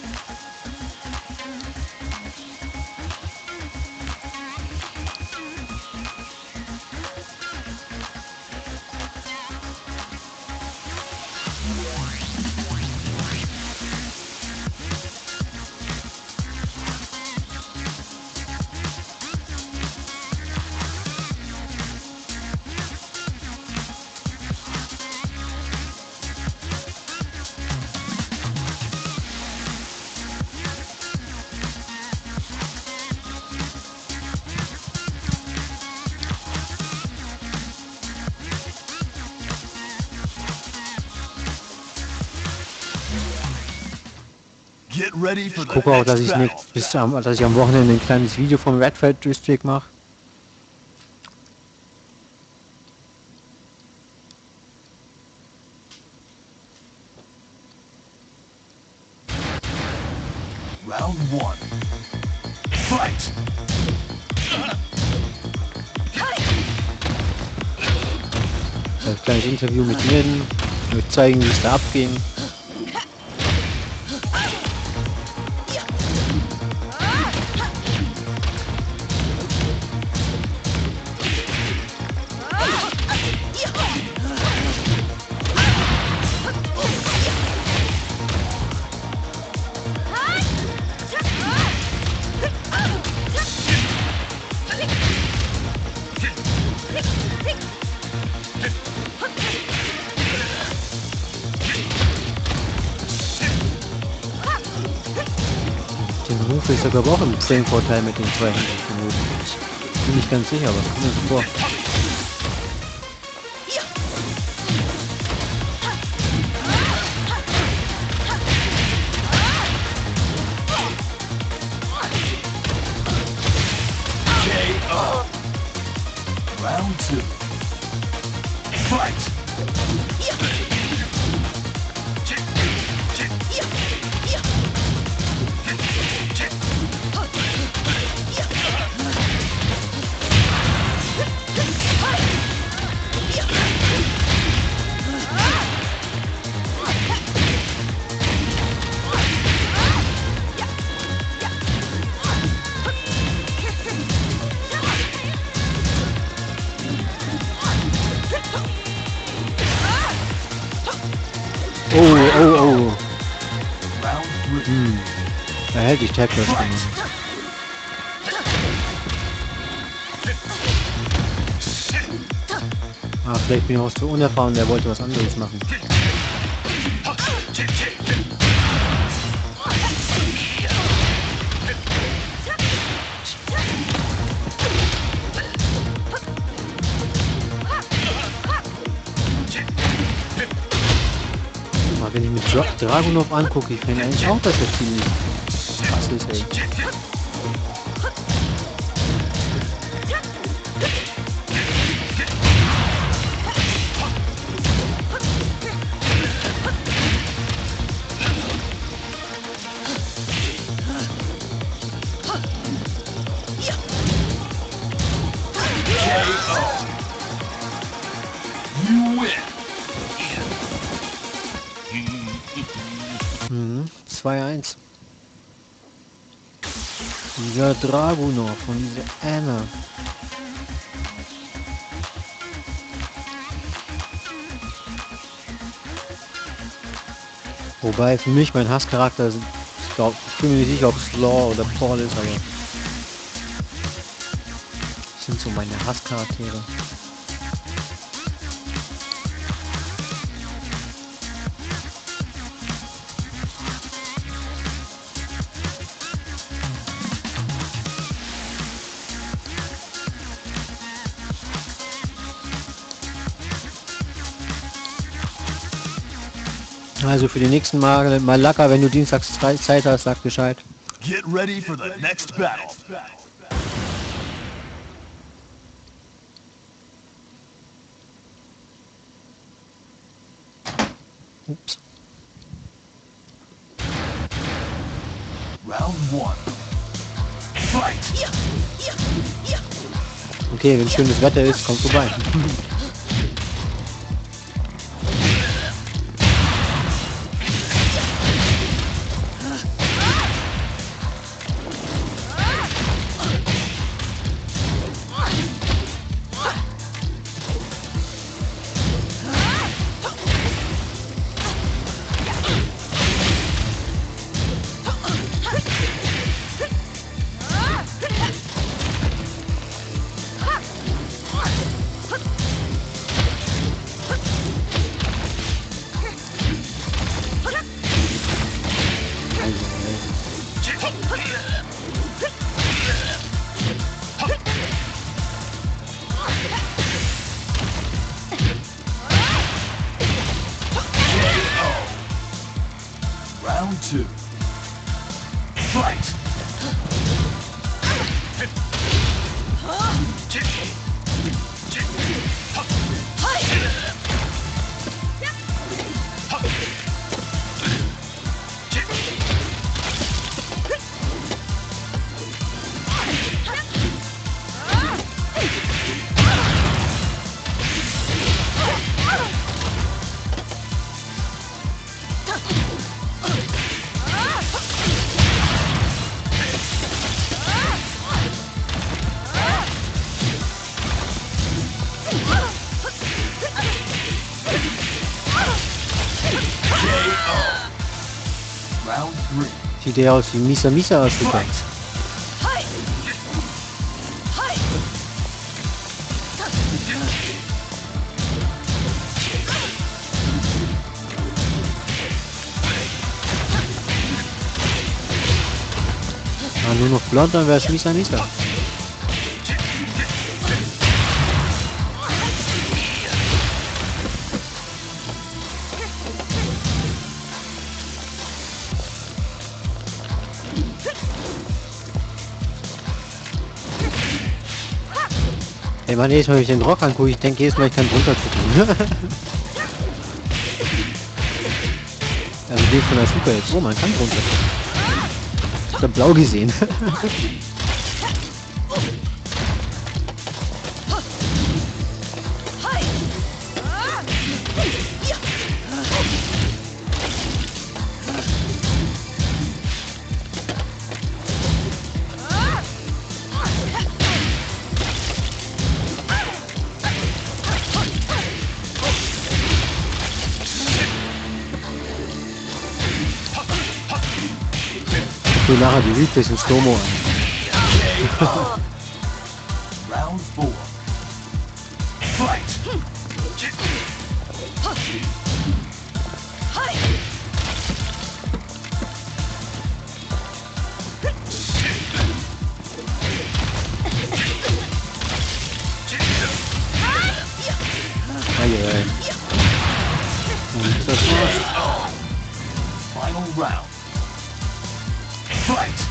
Ich gucke auch, dass ich, nicht, bis am, dass ich am Wochenende ein kleines Video vom Redfield District mache. Round one. Fight! Ein kleines Interview mit ihnen, wir zeigen, wie es da abging. Den Move ist aber auch im Frame-Vorteil mit den zwei Händen vermuten. Ich bin nicht ganz sicher, aber kommt mir so vor. Round two. Fight! Metal Detectors genommen. Ah, vielleicht bin ich auch zu unerfahren, der wollte was anderes machen. Aber wenn ich mir Dra Dragunov angucke, ich finde eigentlich auch, dass er ziemlich krass ist, ey. Mhm, zwei eins. Dieser Dragunov und diese Anna. Wobei für mich mein Hasscharakter, ich glaube, ich bin mir nicht sicher, ob es Law oder Paul ist, aber das sind so meine Hasscharaktere. Also für die nächsten Mal, Malaka, wenn du dienstags Zeit hast, sag Bescheid. Get ready for the next battle. Ups. Round one. Fight. Okay, wenn schönes Wetter ist, kommt vorbei. Round two. Fight. Round three. Sieht der aus wie Misa Misa aus, super. Ah, nur noch blond, dann wäre es Misa Misa. Ey, man, jedes Mal, wenn ich den Rock angucke, ich denke jedes Mal, ich kann drunter gucken. Also den von der Super jetzt. Oh, man kann drunter gucken. Ich hab blau gesehen. So nachher die Replays in Slow-Mo an. Round four. Fight! Eieiei. Und das war's. Final round. Fight!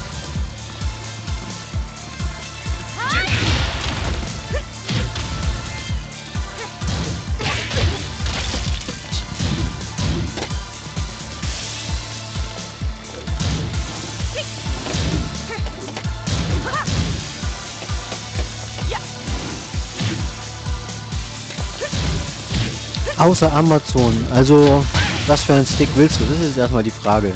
Außer Amazon. Also, was für einen Stick willst du? Das ist erstmal die Frage.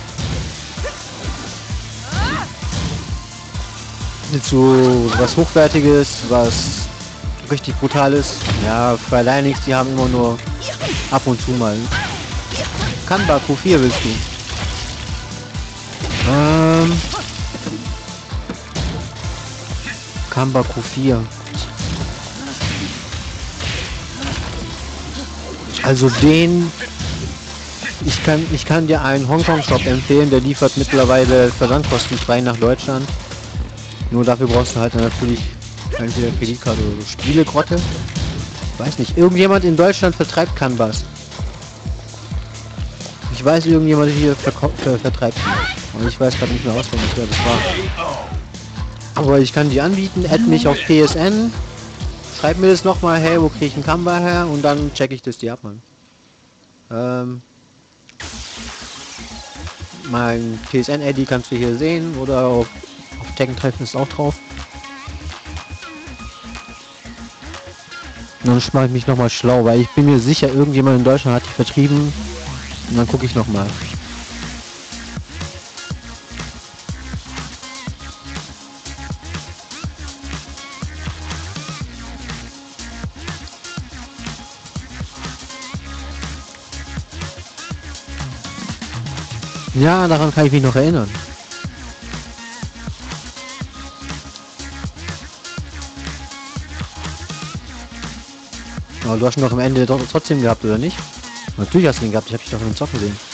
Willst du was Hochwertiges, was richtig Brutales? Ja, für allein nichts, die haben immer nur ab und zu mal. Kanba Q vier willst du? Ähm... Kanba Q vier. Also den, ich kann, ich kann dir einen Hongkong-Shop empfehlen, der liefert mittlerweile versandkostenfrei nach Deutschland. Nur dafür brauchst du halt natürlich entweder Kreditkarte oder so. Spielegrotte. Weiß nicht, irgendjemand in Deutschland vertreibt Kanbas. Ich weiß, irgendjemand hier ver ver vertreibt. Und ich weiß gerade nicht mehr auswendig, wer das war. Aber ich kann die anbieten, add mich auf P S N. Schreib mir das nochmal, hey, wo kriege ich einen Kanba her? Und dann check ich das dir ab, Mann. Ähm, mein P S N-I D kannst du hier sehen oder auf, auf Tekken-Treffen ist auch drauf. Und dann mache ich mich nochmal schlau, weil ich bin mir sicher, irgendjemand in Deutschland hat die vertrieben. Und dann gucke ich nochmal. Ja, daran kann ich mich noch erinnern. Aber du hast ihn doch am Ende doch trotzdem gehabt, oder nicht? Natürlich hast du ihn gehabt, ich habe dich doch im Zocken gesehen.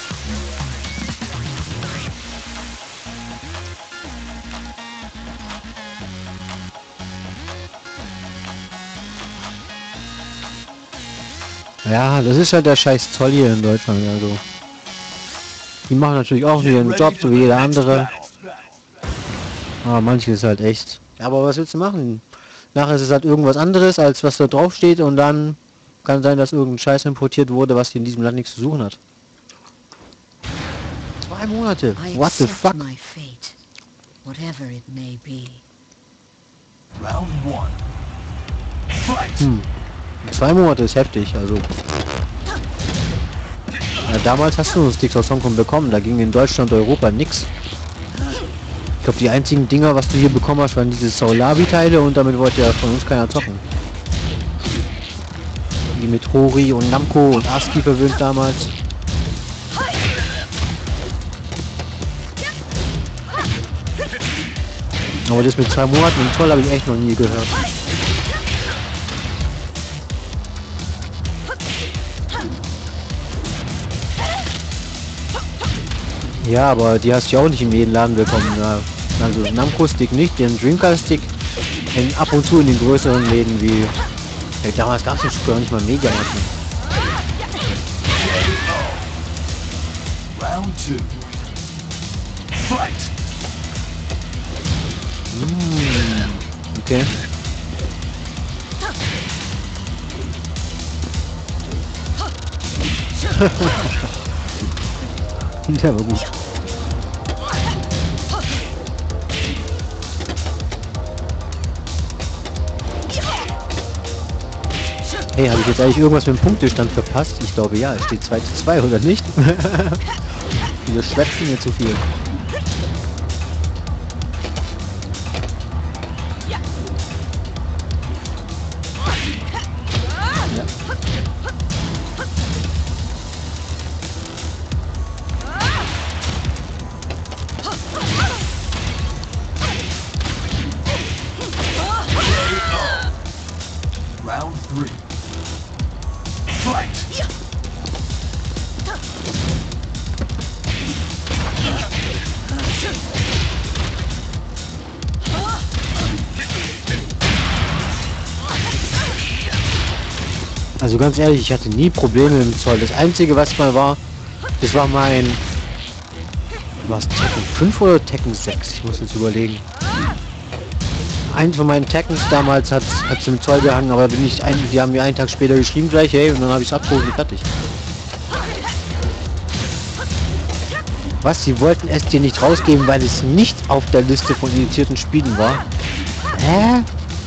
Ja, das ist halt der scheiß Zoll hier in Deutschland, also. Die machen natürlich auch wieder einen Job, so wie jeder andere. Aber manches ist halt echt. Aber was willst du machen? Nachher ist es halt irgendwas anderes, als was da drauf steht, und dann kann sein, dass irgendein Scheiß importiert wurde, was hier in diesem Land nichts zu suchen hat. Zwei Monate. What the fuck? My fate, whatever it may be. Round one. Fight! Hm. Zwei Monate ist heftig, also. Ja, damals hast du einen Stick aus Hongkong bekommen, da ging in Deutschland und Europa nix. Ich glaube, die einzigen Dinger, was du hier bekommen hast, waren diese Saulavi-Teile, und damit wollte ja von uns keiner zocken. Die mit Hori und Namco und ASCII verwöhnt damals. Aber das mit zwei Monaten im Zoll habe ich echt noch nie gehört. Ja, aber die hast du ja auch nicht in jedem Laden bekommen. Ja. Also Namco-Stick nicht, den Dreamcast-Stick in, ab und zu in den größeren Läden wie... Ja, damals gab es ja nicht mal Mediamarkt. Round two. Fight! Mmh, okay. Der war gut. Hey, habe ich jetzt eigentlich irgendwas mit dem Punktestand verpasst? Ich glaube ja, es steht zwei zu zwei, oder nicht? Wir schwätzen hier zu viel. Round three. Fight! Also ganz ehrlich, ich hatte nie Probleme im Zoll. Das einzige, was mal war, das war mein... Was, Tekken fünf oder Tekken sechs? Ich muss jetzt überlegen. Eins von meinen Tekkens damals hat es im Zoll gehangen, aber bin ich ein, die haben mir einen Tag später geschrieben gleich, hey, und dann habe ich es abgeholt und fertig. Was, sie wollten es dir nicht rausgeben, weil es nicht auf der Liste von indizierten Spielen war? Hä?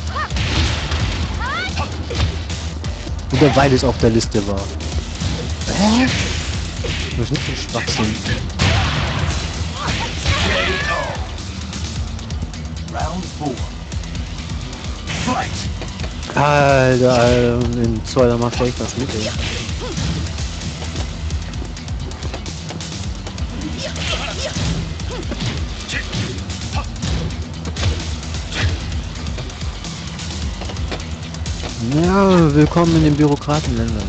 Oder weil es auf der Liste war? Hä? Das ist nicht so Schwachsinn. Round four. Fight! Alter, Alter, im Zoll, da macht echt was mit, ey. Ja, willkommen in den Bürokratenländern.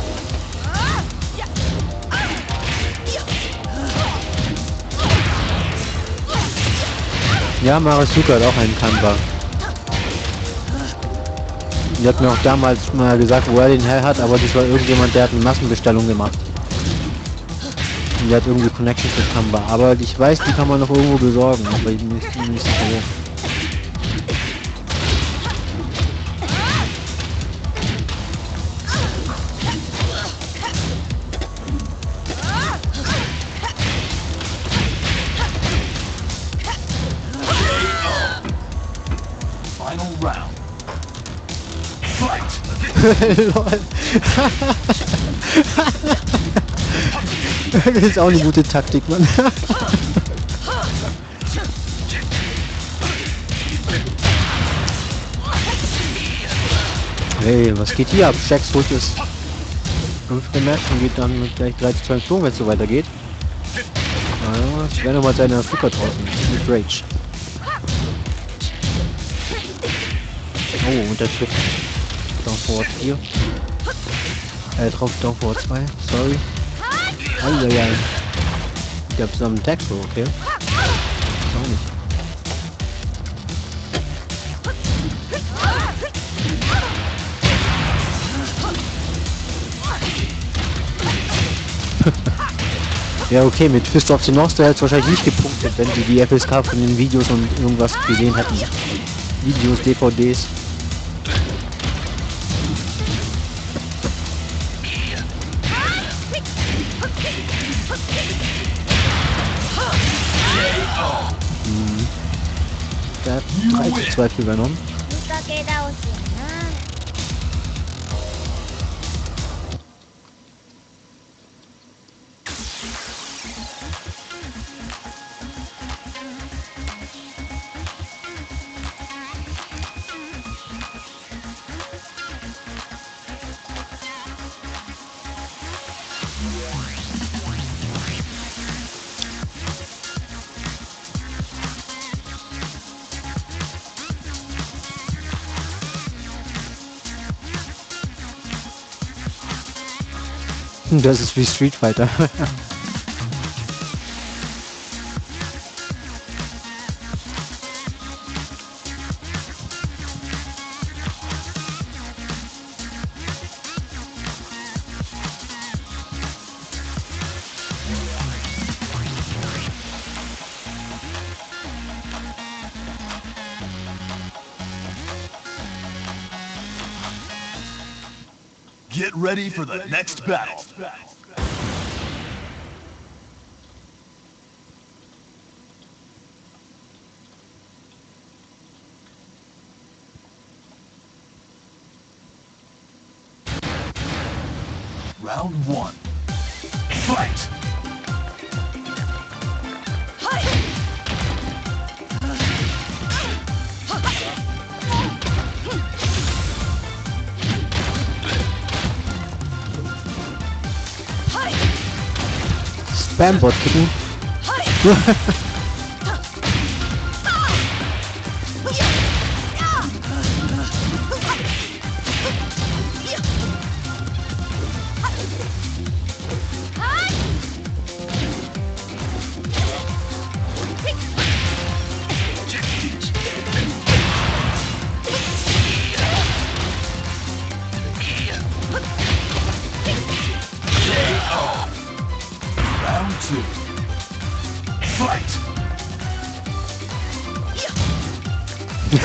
Ja, Marisuka hat auch einen Kanba. Die hat mir auch damals mal gesagt, wo er den her hat, aber das war irgendjemand, der hat eine Massenbestellung gemacht. Und der hat irgendwie Connections mit Kanba. Aber ich weiß, die kann man noch irgendwo besorgen, aber ich bin nicht, nicht sicher wo. Final round. Fight! Lol. Das ist auch eine gute Taktik, Mann. Hey, was geht hier ab? Shax holt das fünfte Match und geht dann mit gleich drei zu zwei Führung, wenn es so weitergeht. Ah, ich werde nochmal seine Flicker draußen mit Rage. Oh, und der trifft Down Forward vier. Äh, drauf Down Forward zwei. Sorry. Eieiei. Ich hab zusammen einen Tag so, okay. Auch nicht. Ja, okay, mit Fist of the North hätte es wahrscheinlich nicht gepunktet, wenn sie die F S K von den Videos und irgendwas gesehen hätten. Videos, D V Ds. Hm. Der hat drei zu zwei übernommen. Das ist wie Street Fighter. Get ready for the next battle. Round one. Fight! Spambot kicken.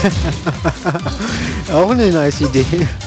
Auch eine nice Idee.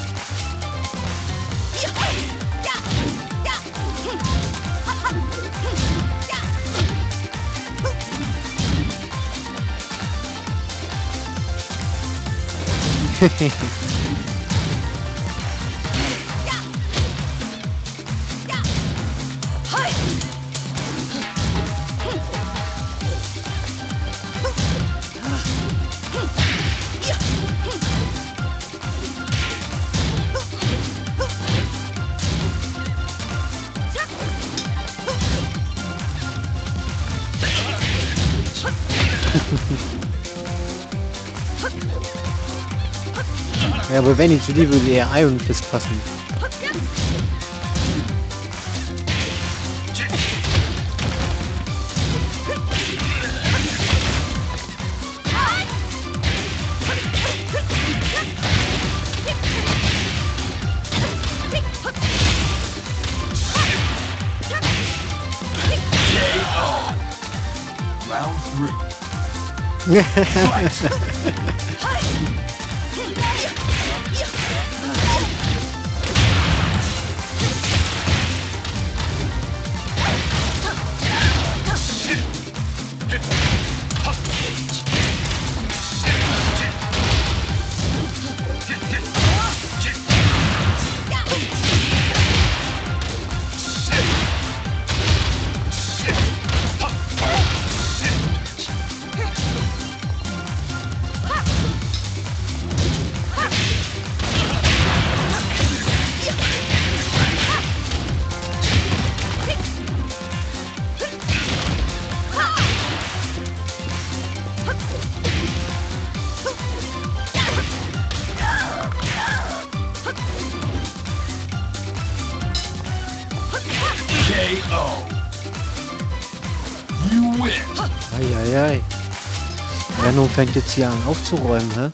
Ja, aber wenn ich zu dir würde eher Iron Fist passen. Round three. Fight. K O. You win. Eieiei. Renno fängt jetzt hier an aufzuräumen, hä?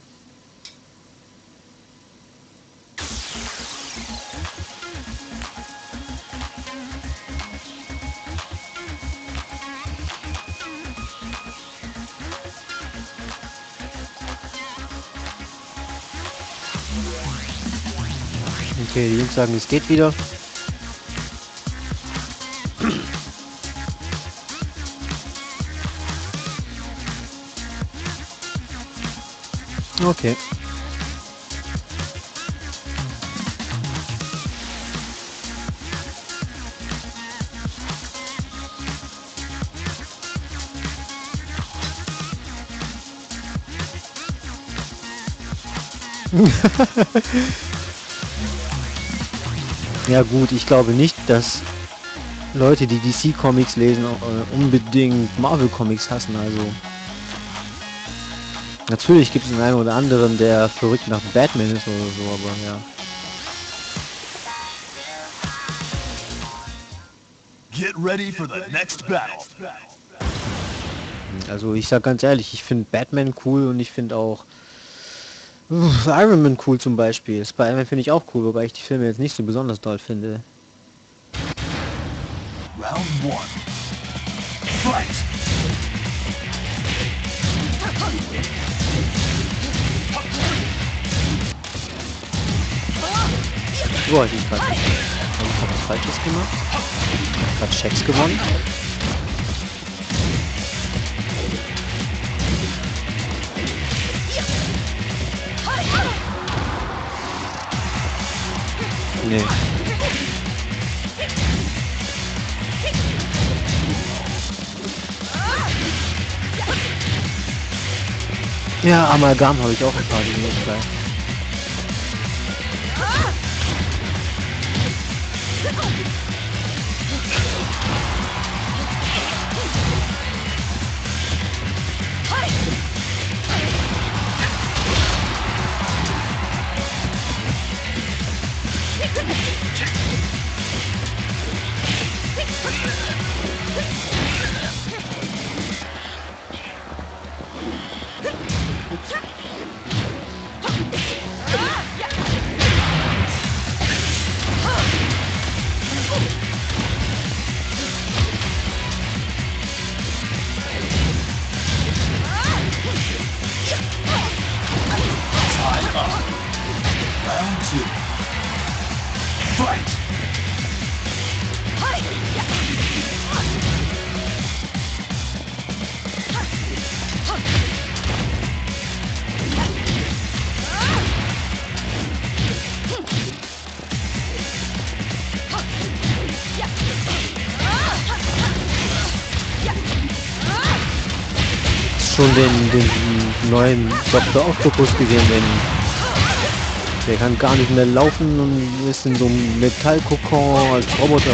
Okay, die Jungs sagen, es geht wieder. Okay. Ja gut, ich glaube nicht, dass Leute, die D C Comics lesen, äh, unbedingt Marvel Comics hassen, also natürlich gibt es den einen oder anderen, der verrückt nach Batman ist oder so, aber ja. Get ready for the next battle. Also ich sag ganz ehrlich, ich finde Batman cool und ich finde auch uh, Iron Man cool zum Beispiel. Spider-Man finde ich auch cool, wobei ich die Filme jetzt nicht so besonders doll finde. Round one. Fight. So, ich gerade. Ich habe was Falsches gemacht. Ich habe gerade Checks gewonnen. Nee. Ja, Amalgam habe ich auch ein paar Dinge. schon den, den neuen Doktor Octopus gesehen, den der kann gar nicht mehr laufen und ist in so einem Metallkokon als Roboter.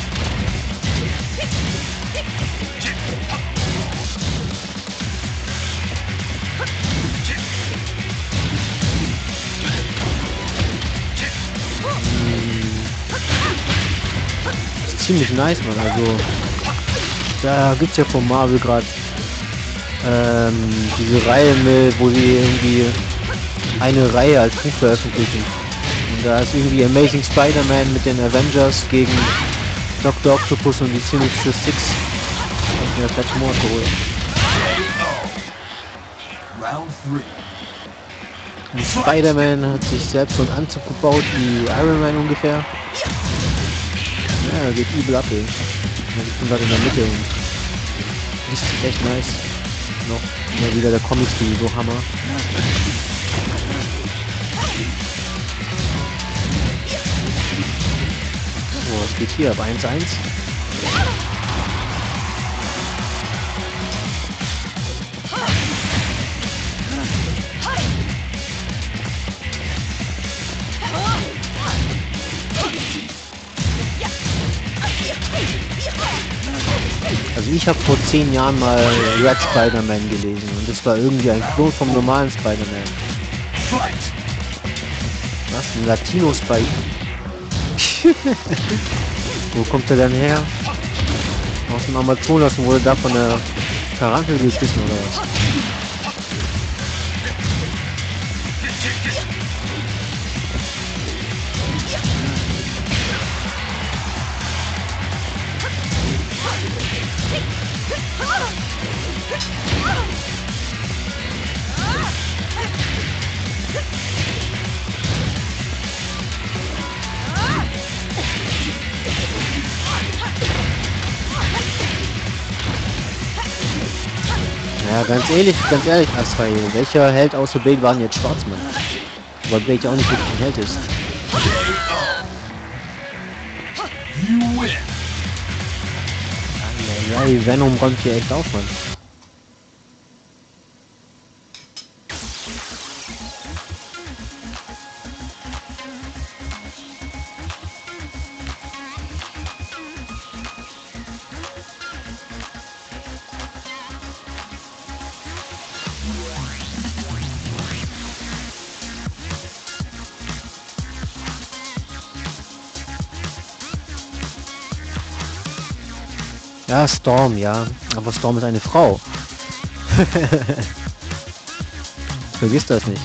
Ist ziemlich nice, man. Also da gibt's ja von Marvel gerade ähm, diese Reihe, mit, wo sie irgendwie eine Reihe als Buch veröffentlichen. Und da ist irgendwie Amazing Spider-Man mit den Avengers gegen Doktor Octopus und die Sinister Six. Ich hab mir das letzte Mal geholt. Und Spider-Man hat sich selbst so einen Anzug gebaut wie Iron Man ungefähr. Ja, geht übel ab, ey. Ich bin gerade in der Mitte und das ist echt nice. Noch immer wieder der Comic-Stil, so Hammer. So, was geht hier ab? eins eins. Also ich habe vor zehn Jahren mal Red Spider-Man gelesen und das war irgendwie ein Klon vom normalen Spider-Man. Was? Ein Latino-Spidey? Wo kommt er denn her? Aus dem Amazonas und wurde da von der Tarantel gebissen oder was? Ja, ganz ehrlich, ganz ehrlich, Asrael, welcher Held außer Blade war denn jetzt Schwarzmann? Weil Blade ja auch nicht wirklich ein Held ist. Ja, ja, Venom räumt hier echt auf, Mann. Ja, Storm, ja. Aber Storm ist eine Frau. Vergiss das nicht.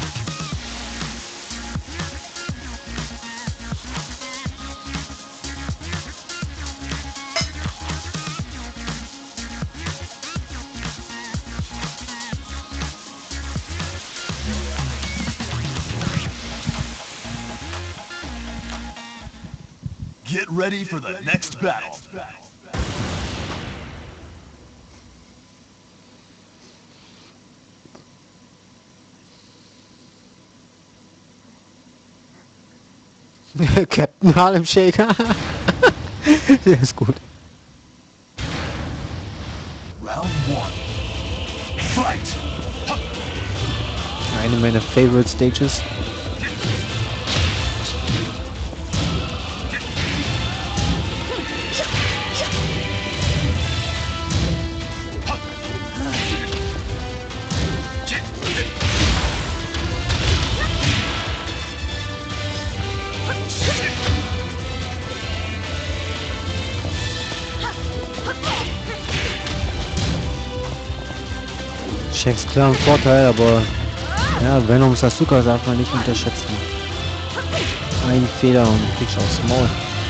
Get ready for the next battle. Captain Harlem Shaker. Der ist gut. Round one. Fight. Eine meiner favorite stages. Shanks klar ein Vorteil, aber ja, Venoms Asuka darf man nicht unterschätzen. Ein Fehler und du kriegst aufs Maul.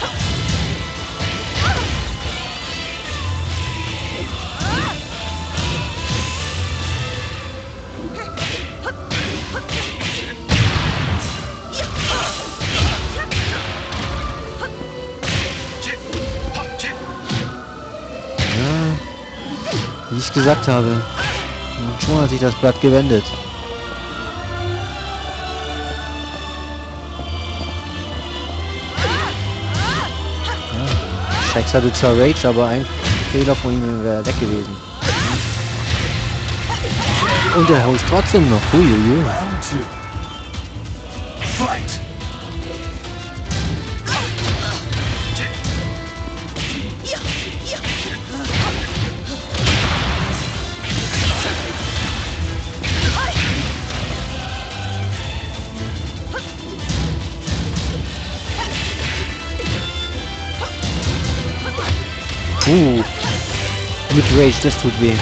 Ja, wie ich gesagt habe. Und schon hat sich das Blatt gewendet. Ja, Shax hatte zwar Rage, aber ein Fehler von ihm wäre weg gewesen. Und er haut trotzdem noch. Uiuiui. Round two. Fight. Uh. Mit Rage, das tut weh.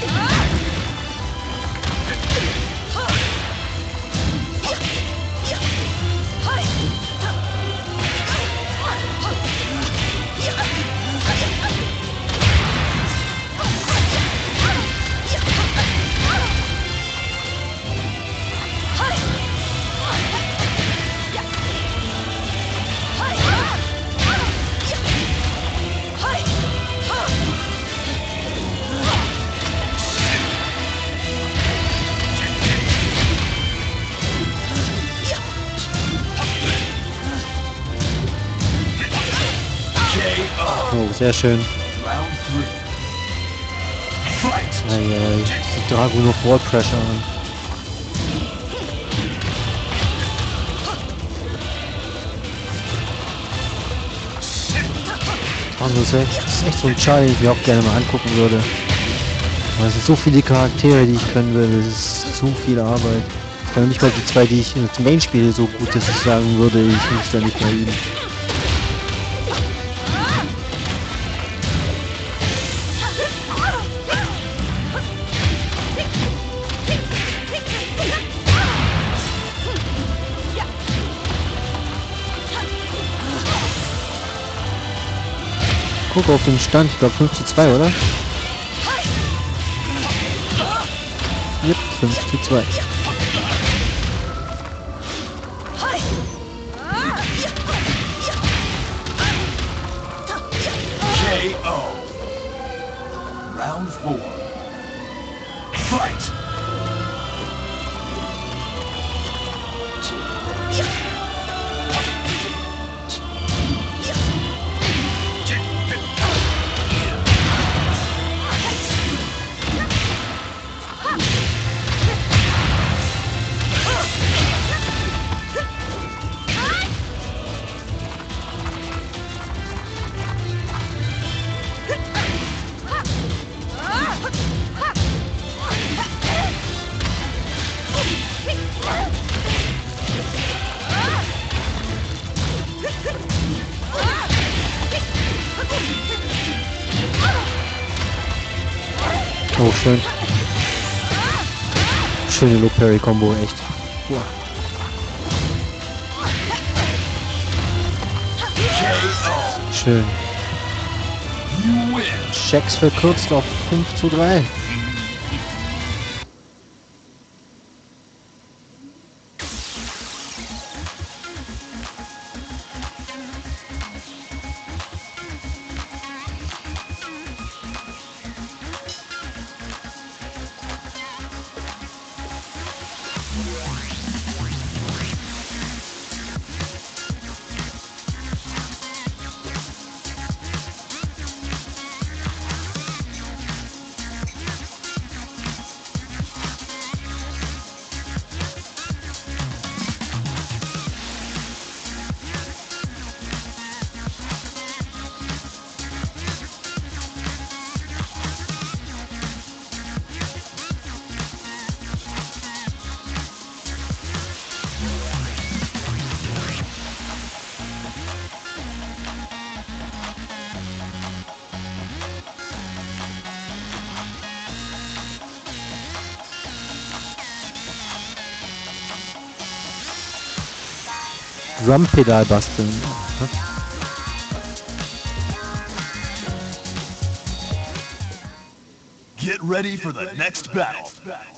Oh, sehr schön. Round three. Fight. Eieiei, die Drago noch Wall Pressure an. Also das ist echt, das ist echt so ein Challenge, den ich mir auch gerne mal angucken würde. Weil es sind so viele Charaktere, die ich können würde, das ist so viel Arbeit. Ich kann nicht mal die zwei, die ich im Main spiele, so gut, dass ich sagen würde, ich muss da nicht mehr üben. Guck auf den Stand, ich glaube fünf zu zwei, oder? Yep, fünf zu zwei. K O. Round four. Fight. Oh, schön. Schöne Low Parry Combo, echt. Wow. Schön. You win. Checks verkürzt auf fünf zu drei. Drumpedal basteln. Get ready for the next battle.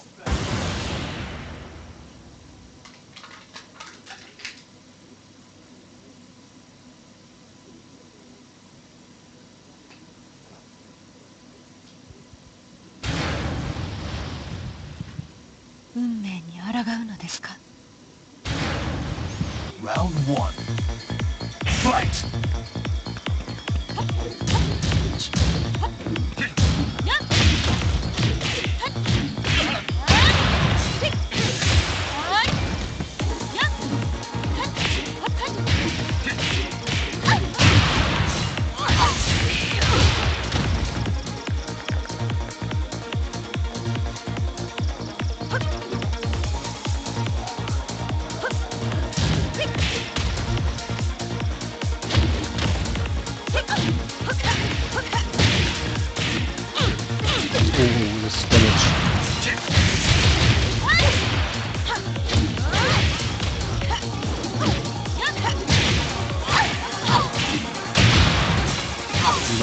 Round one. Fight!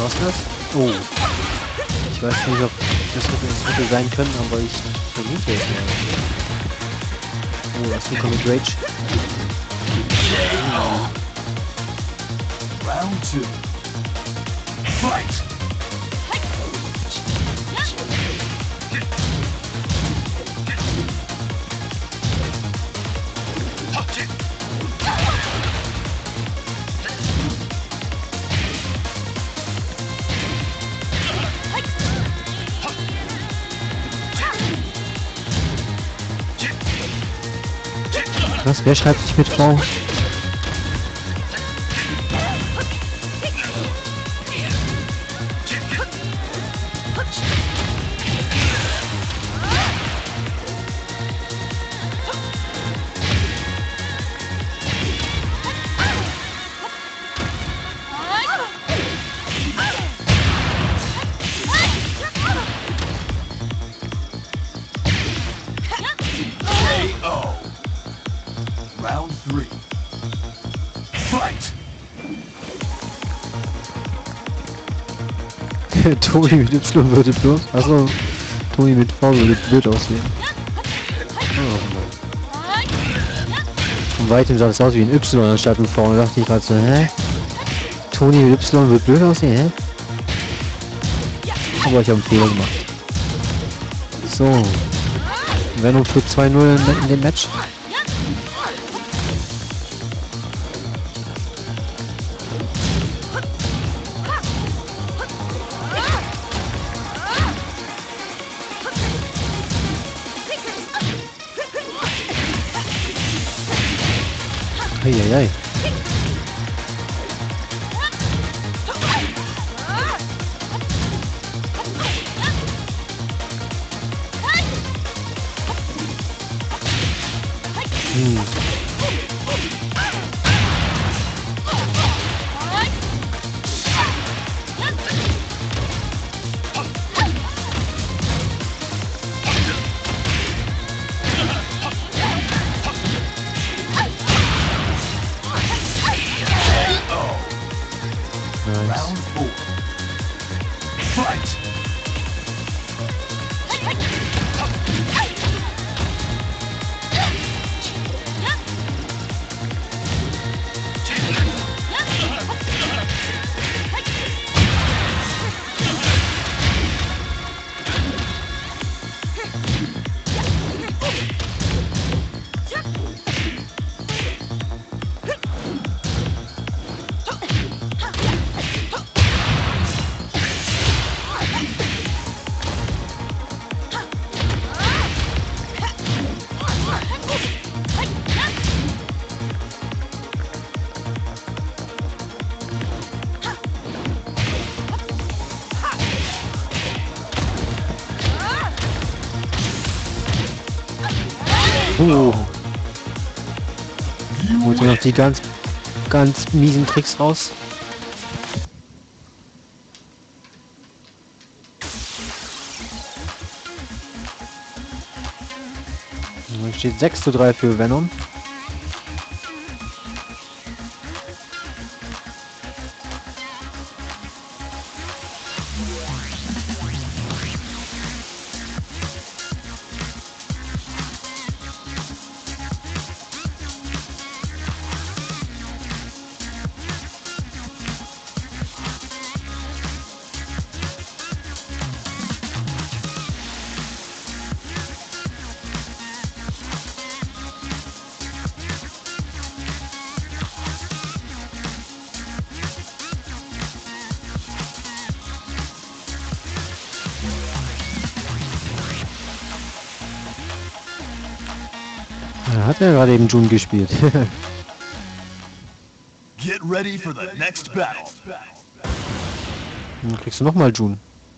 Was ist das? Oh. Ich weiß nicht, ob das das hätte sein können, aber ich vermute es mal. Oh, das ist mit Rage. Round two. Fight! Was? Wer schreibt sich mit V? Round three. Fight! Toni mit Y würde bloß. Achso, Toni mit V würde blöd aussehen. Oh Mann. Von weitem sah das aus wie ein Y anstatt ein V. Und da dachte ich gerade so, hä? Toni mit Y wird blöd aussehen, hä? Aber ich habe einen Fehler gemacht. So. Venom für zwei null in, in dem Match. Eieiei. Hm. Round four. Fight! Uh. Holt ihr noch die ganz, ganz miesen Tricks raus? Dann steht sechs zu drei für Venom. Ja, hat er gerade eben June gespielt. Get ready for the next battle. Dann kriegst du nochmal June.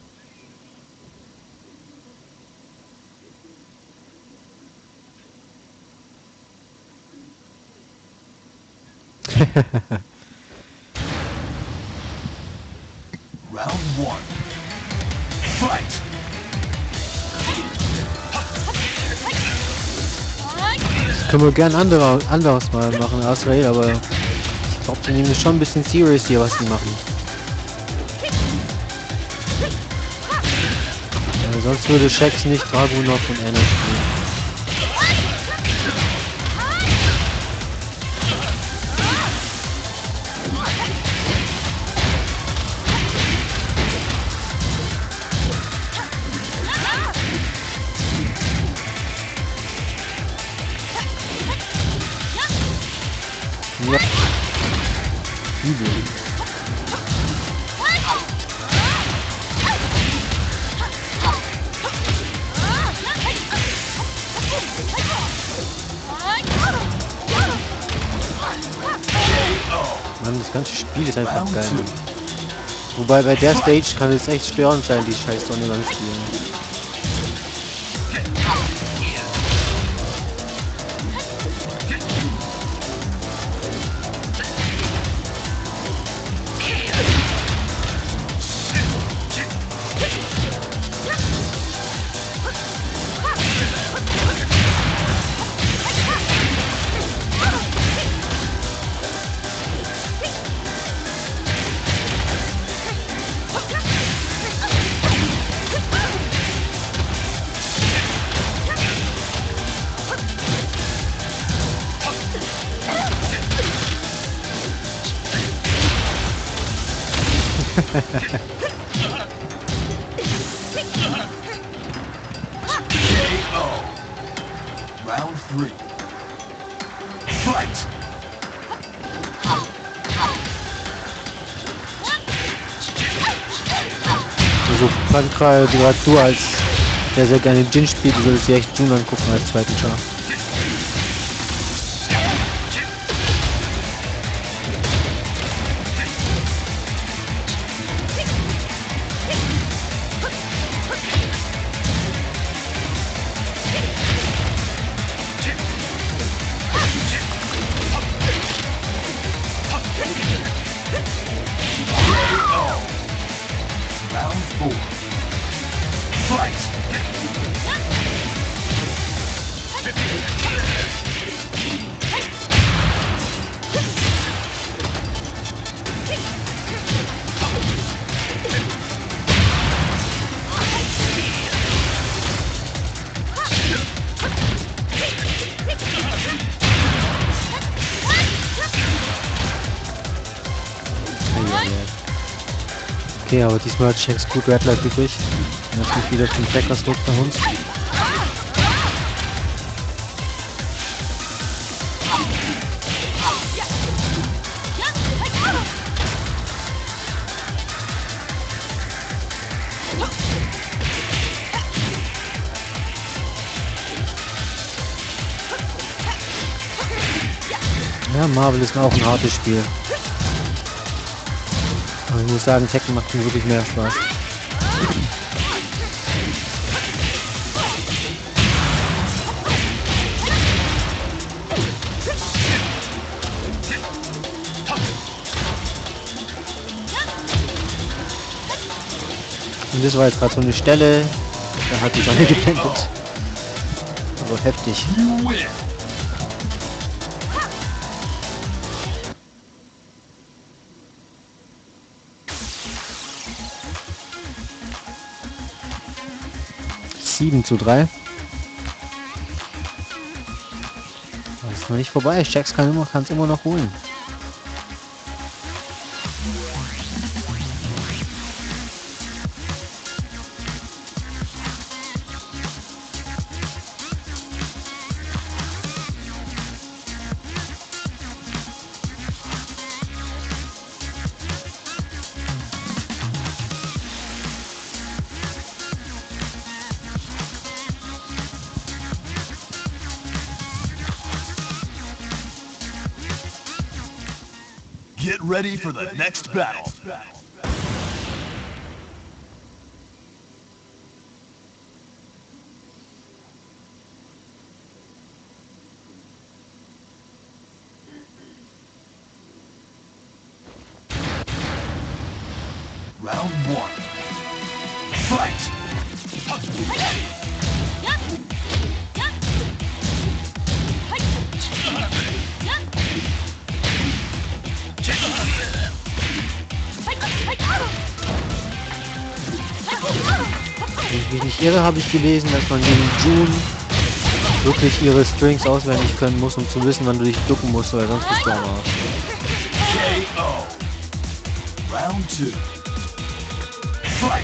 Round one. Fight! Das können wir gern andere, anderes mal machen, Azrael, aber ich glaube, die nehmen es schon ein bisschen serious hier, was die machen. Sonst würde Shax nicht Dragunov und Anna spielen. Ja. Übel. Mann, das ganze Spiel ist einfach geil. Wobei bei der Stage kann es echt störend sein, die scheiß Sonne beim Spielen. Round three. Fight! Also Pankral, gerade du als der sehr gerne Jin spielt, du solltest dir echt Jun angucken als zweiten Char. Round four. Fight! Okay, aber diesmal hat Shax gut Red Light übrig. Natürlich wieder zum Backersdruck bei uns. Ja, Marvel ist auch ein hartes Spiel. Aber ich muss sagen, Tekken macht mir wirklich mehr Spaß. Und das war jetzt gerade so eine Stelle, da hat die Sonne geblendet. Aber heftig. You win! sieben zu drei. Das ist noch nicht vorbei. Shax kann immer, kann es immer noch holen. Get ready for the next battle. Round one. Fight! ich mich nicht irre, habe ich gelesen, dass man gegen June wirklich ihre Strings auswendig können muss, um zu wissen, wann du dich ducken musst, weil sonst bist du am Arsch. K O. Round two. Fight!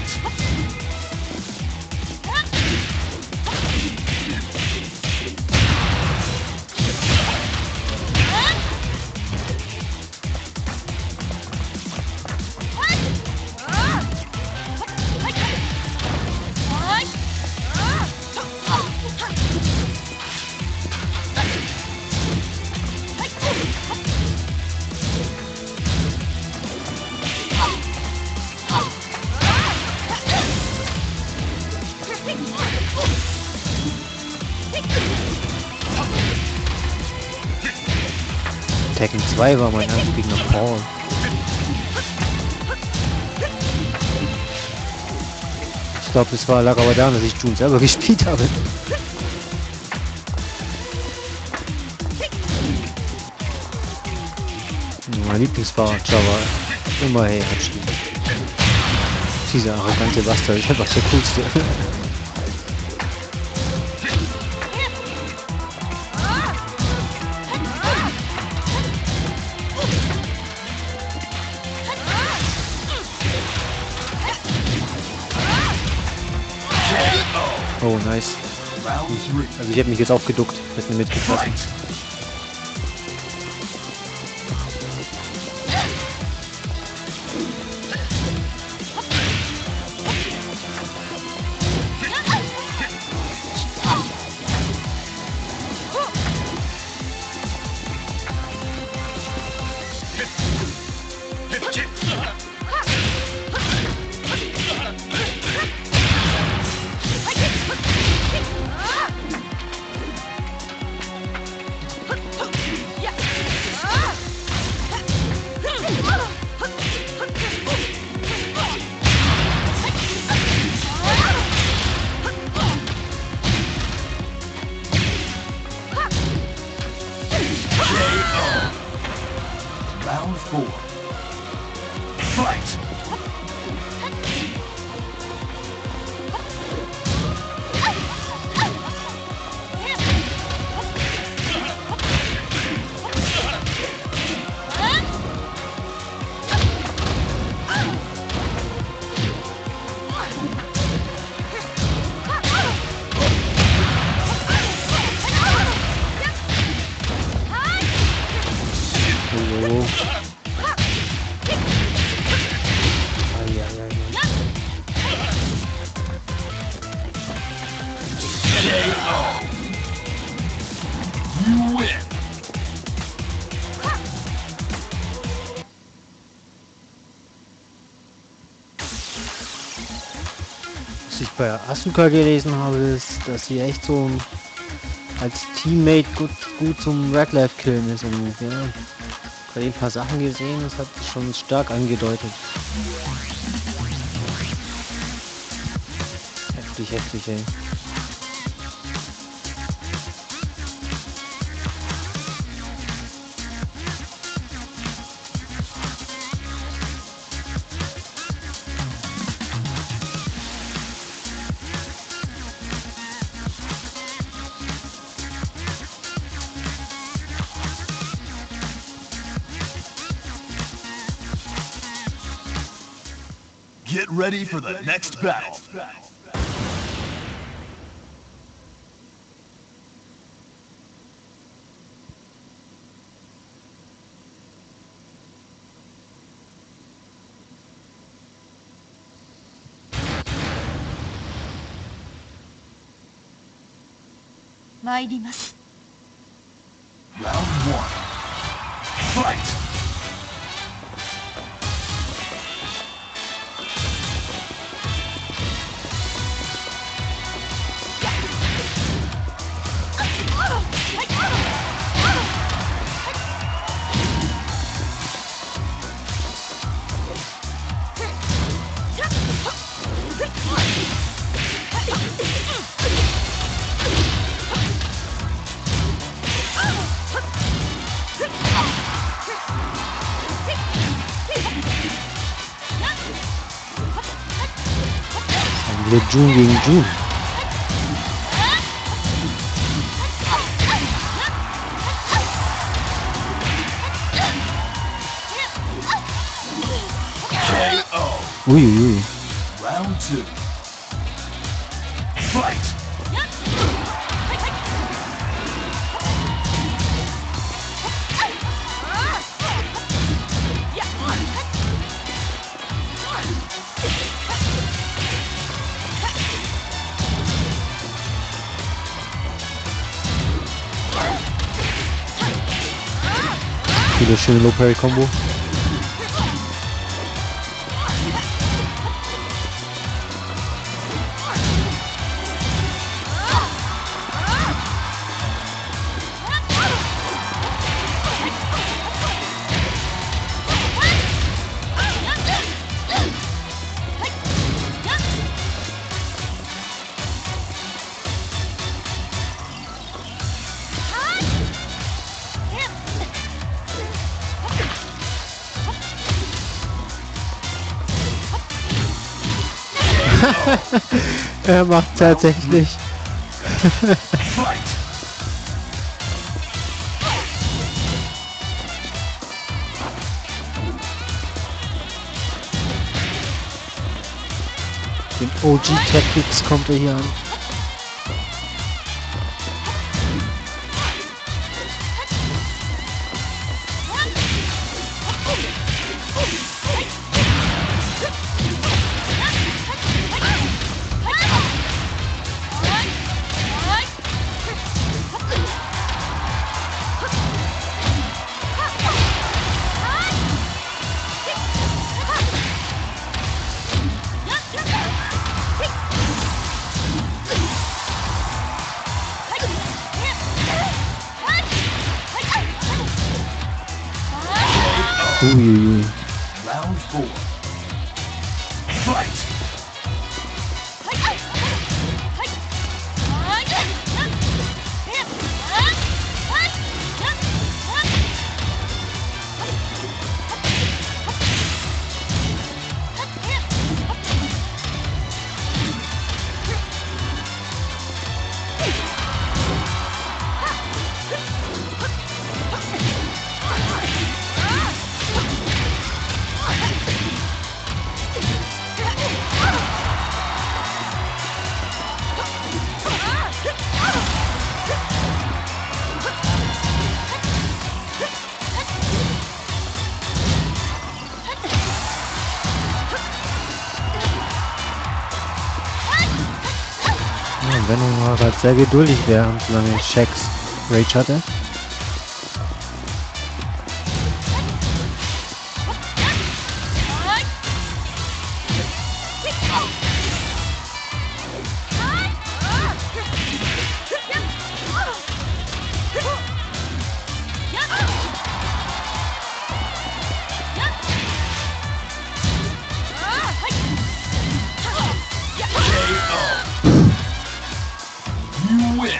Tekken zwei war mein Anstieg nach Paul. Ich glaube, es war lag aber daran, dass ich June selber gespielt habe. Mein Lieblingsfahrer, Java. Immer hey, Hatschi. Dieser arrogante Bastard ist einfach der coolste. Oh, nice. Also ich habe mich jetzt aufgeduckt, mit mir mitgefasst. Round four. Fight! Oh. Ai, ai, ai. You win! Was ich bei Asuka gelesen habe, ist, dass sie echt so als Teammate gut, gut zum Red Life killen ist und ja, bei den paar Sachen gesehen, das hat schon stark angedeutet. Heftig, heftig, ey. Get ready for the next battle. Round one. Fight! Also June gegen June. Uiuiui. Round two. Fight! Wieder schöne Low Parry Combo. Er macht tatsächlich. Den O G Tactics kommt er hier an. Uiuiui. Round four. Fight! Ja, Venom war gerade sehr geduldig, während solange Shax Rage hatte. You win!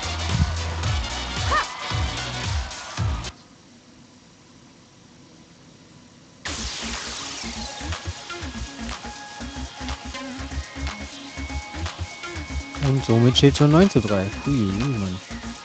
Und somit steht schon neun zu drei. Ui, Mann.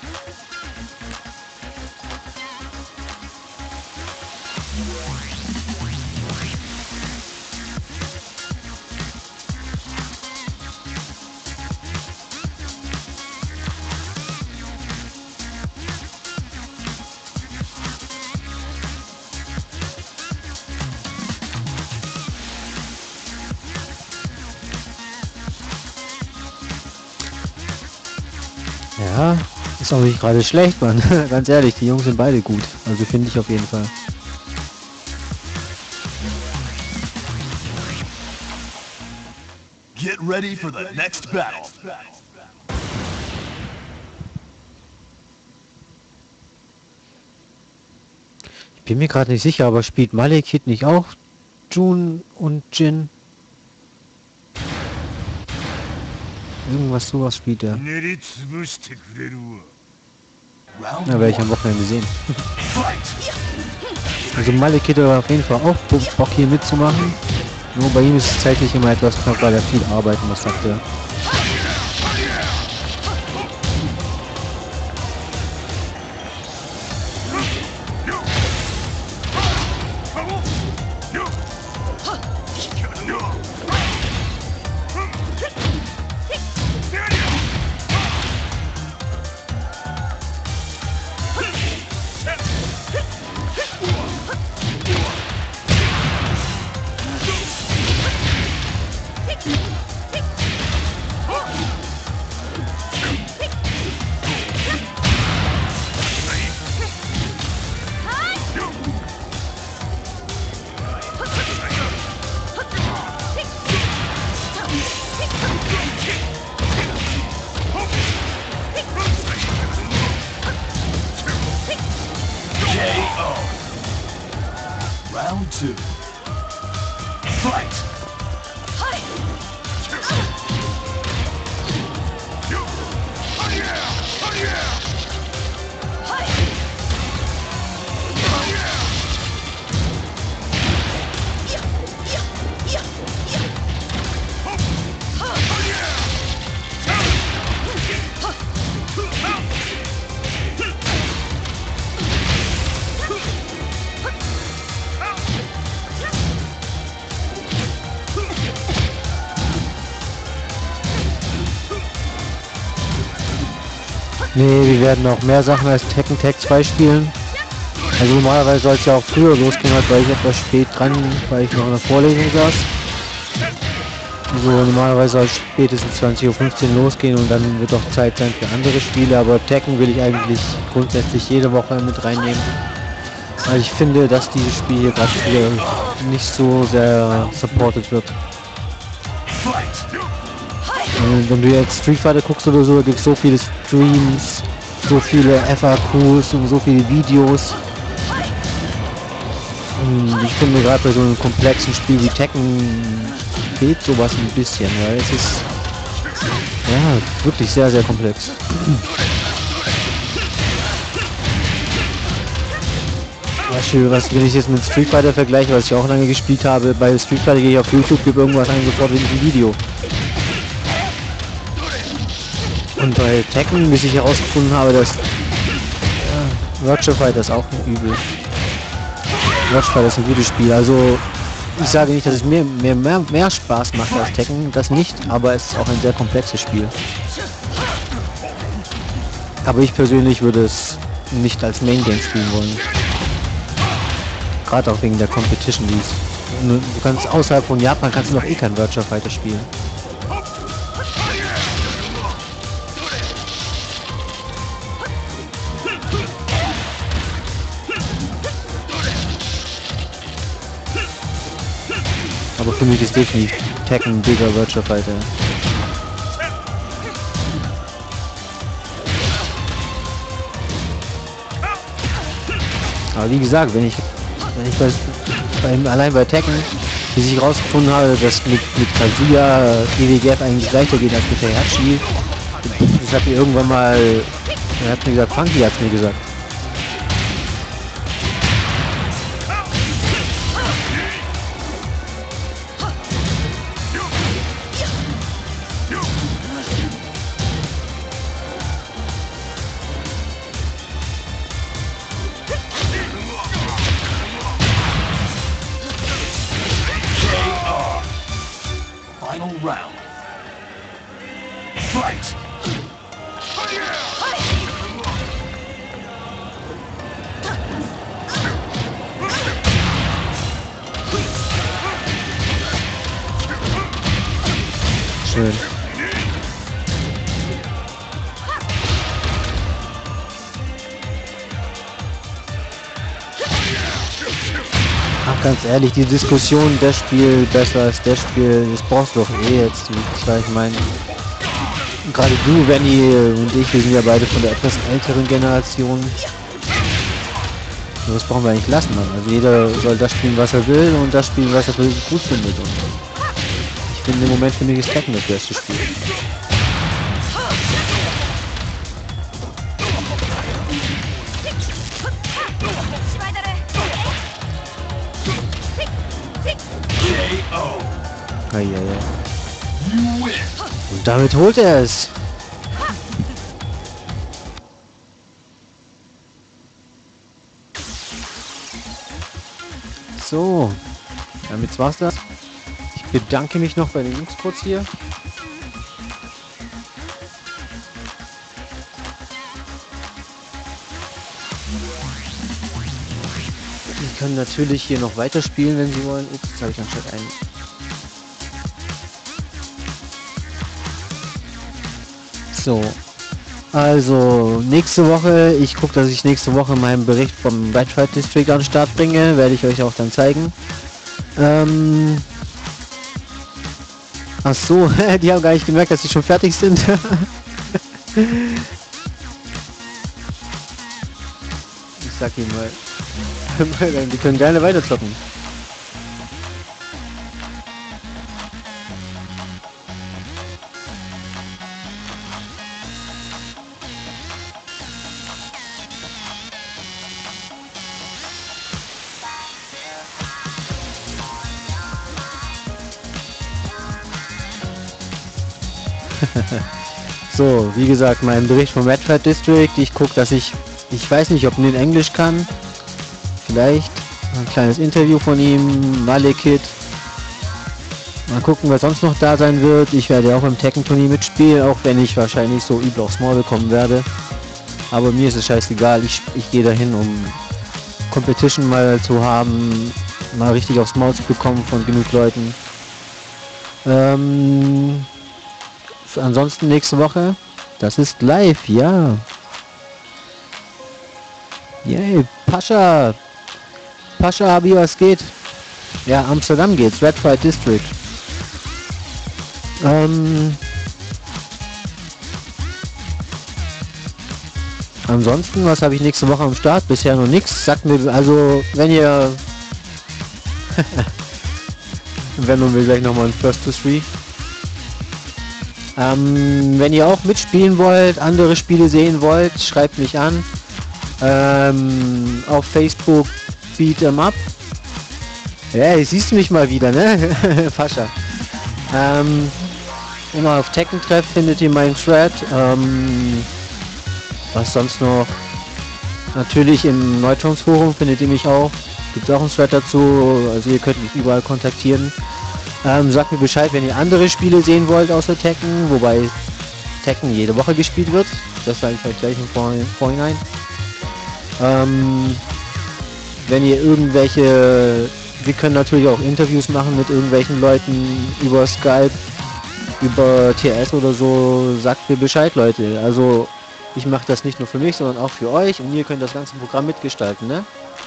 Ja, ist auch nicht gerade schlecht, Mann. Ganz ehrlich, die Jungs sind beide gut. Also finde ich auf jeden Fall. Get ready for the next battle. Ich bin mir gerade nicht sicher, aber spielt Malekith nicht auch June und Jin? Irgendwas sowas spielt er. ひねり潰してくれるわ。 Round Ja, werde ich am one. Wochenende sehen. Fight! Also Malekith hat auf jeden Fall auch Bock hier mitzumachen. Nur bei ihm ist es zeitlich immer etwas knapp, weil er viel arbeiten muss, sagt er. Round two. Fight! Nee, wir werden auch mehr Sachen als Tekken Tag zwei spielen. Also normalerweise soll es ja auch früher losgehen, halt, weil ich etwas spät dran, weil ich noch in der Vorlesung saß. Also normalerweise soll es spätestens zwanzig Uhr fünfzehn losgehen und dann wird auch Zeit sein für andere Spiele, aber Tekken will ich eigentlich grundsätzlich jede Woche mit reinnehmen. Weil ich finde, dass dieses Spiel hier gerade hier nicht so sehr supported wird. Wenn du jetzt Street Fighter guckst oder so, gibt es so viele Streams, so viele F A Qs und so viele Videos. Und ich finde gerade bei so einem komplexen Spiel wie Tekken fehlt sowas ein bisschen, weil es ist ja wirklich sehr, sehr komplex. Beispiel, was wenn ich jetzt mit Street Fighter vergleiche, was ich auch lange gespielt habe, bei Street Fighter gehe ich auf YouTube, gebe irgendwas ein, sofort in ein Video. Und bei Tekken, bis ich herausgefunden habe, dass ja, Virtua Fighter ist auch ein übel. Virtua Fighter ist ein gutes Spiel. Also ich sage nicht, dass es mir mehr, mehr, mehr Spaß macht als Tekken, das nicht, aber es ist auch ein sehr komplexes Spiel. Aber ich persönlich würde es nicht als Main Game spielen wollen. Gerade auch wegen der Competition, die es. Du kannst außerhalb von Japan kannst du noch eh kein Virtua Fighter spielen. Aber für mich ist definitiv Tekken ein bigger Virtua Fighter. Aber wie gesagt, wenn ich, wenn ich bei, bei, allein bei Tekken, bis ich rausgefunden habe, dass mit, mit Kazuya E W G F eigentlich leichter geht als mit Heihachi, ich habe mir irgendwann mal, er hat mir gesagt, Funky hat mir gesagt. Final round. Fight! Schön. Ach, ganz ehrlich, die Diskussion, das Spiel besser als das Spiel, das brauchst du doch eh jetzt. Ich meine, gerade du, Benny und ich, wir sind ja beide von der etwas älteren Generation. Das brauchen wir eigentlich lassen, Mann. Also jeder soll das spielen, was er will und das spielen, was er für sich gut findet. Und ich finde, im Moment finde ich es Tekken das beste Spiel. K O Eieiei. Und damit holt er es. So, damit war's das. Ich bedanke mich noch bei den Jungs kurz hier. Die können natürlich hier noch weiterspielen, wenn sie wollen. Ups, jetzt habe ich anstatt einen. So, also nächste Woche, ich gucke, dass ich nächste Woche meinen Bericht vom Redfight District an den Start bringe, werde ich euch auch dann zeigen. Ähm Ach so, die haben gar nicht gemerkt, dass sie schon fertig sind. Ich sag ihnen mal, die können gerne weiter zocken. So, wie gesagt, mein Bericht vom Redfight District. Ich gucke, dass ich, ich weiß nicht, ob man in Englisch kann. Vielleicht ein kleines Interview von ihm, Malekith. Mal gucken, was sonst noch da sein wird. Ich werde auch im Tekken-Turnier mitspielen, auch wenn ich wahrscheinlich so übel aufs Maul bekommen werde. Aber mir ist es scheißegal. Ich, ich gehe dahin, um Competition mal zu haben, mal richtig aufs Maul zu bekommen von genug Leuten. Ähm... Ansonsten nächste Woche, das ist live, ja. Yay, Pascha. Pascha, Abi, was geht? Ja, Amsterdam geht's, Redfight District. Ähm, ansonsten, was habe ich nächste Woche am Start? Bisher noch nichts. Sagt mir, also, wenn ihr... wenn nun will gleich nochmal ein First to Three. Ähm, wenn ihr auch mitspielen wollt, andere Spiele sehen wollt, schreibt mich an. Ähm, auf Facebook Beat 'em Up. Ja, hey, siehst du mich mal wieder, ne? Pascha. Ähm, immer auf Tekken Treff findet ihr meinen Thread. Ähm, was sonst noch? Natürlich im Neutrons Forum findet ihr mich auch. Gibt auch einen Thread dazu. Also ihr könnt mich überall kontaktieren. Ähm, sagt mir Bescheid, wenn ihr andere Spiele sehen wollt außer Tekken, wobei Tekken jede Woche gespielt wird. Das sage ich euch gleich im Vor Vorhinein. Ähm, wenn ihr irgendwelche... Wir können natürlich auch Interviews machen mit irgendwelchen Leuten über Skype, über T S oder so. Sagt mir Bescheid, Leute. Also ich mache das nicht nur für mich, sondern auch für euch und ihr könnt das ganze Programm mitgestalten, ne?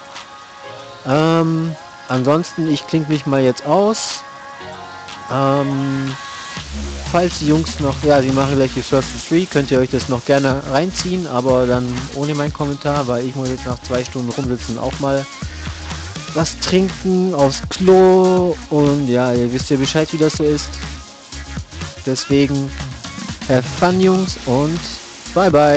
Ähm, ansonsten, ich klinge mich mal jetzt aus. Ähm, falls die Jungs noch, ja, die machen gleich die First to Three, könnt ihr euch das noch gerne reinziehen, aber dann ohne meinen Kommentar, weil ich muss jetzt nach zwei Stunden rumsitzen auch mal was trinken, aufs Klo und ja, ihr wisst ja Bescheid, wie das so ist. Deswegen, have fun, Jungs, und bye bye.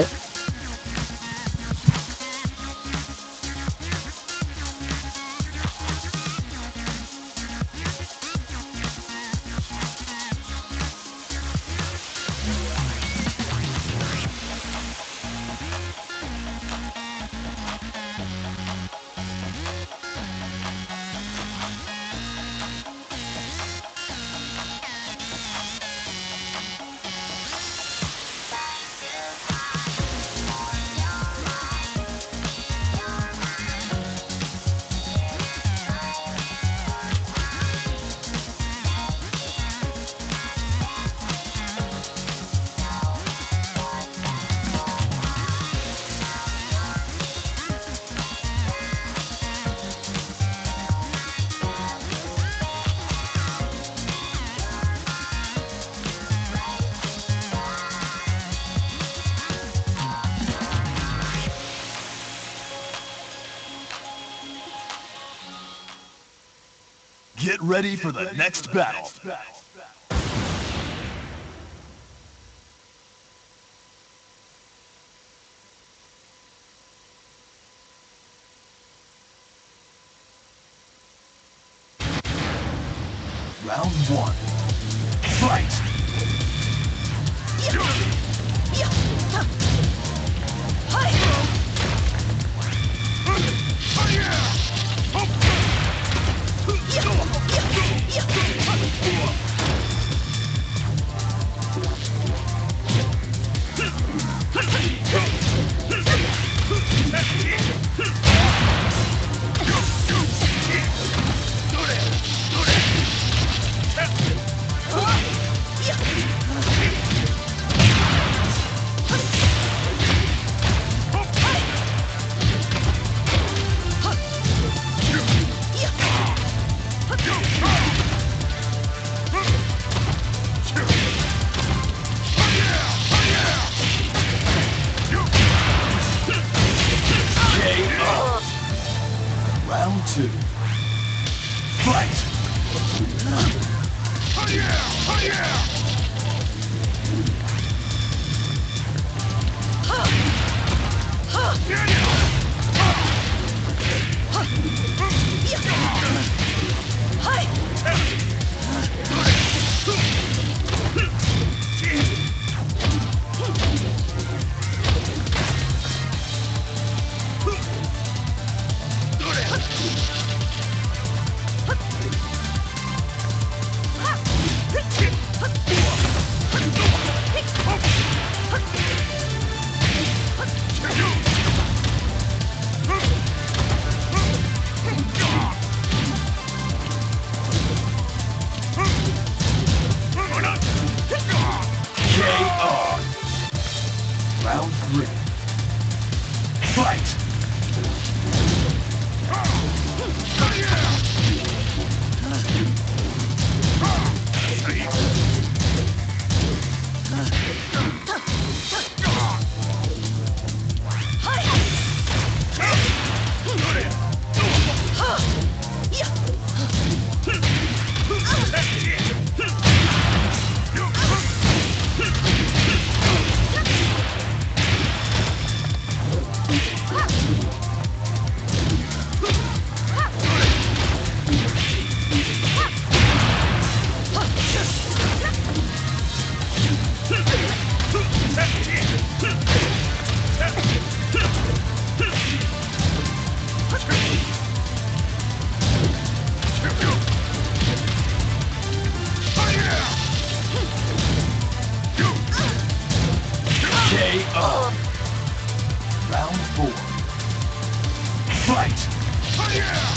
Get ready for the next battle. Round one. Fight! Round two. Fight! Oh yeah! Oh yeah! Round three. Fight! K O. Round four. Fight! Oh yeah!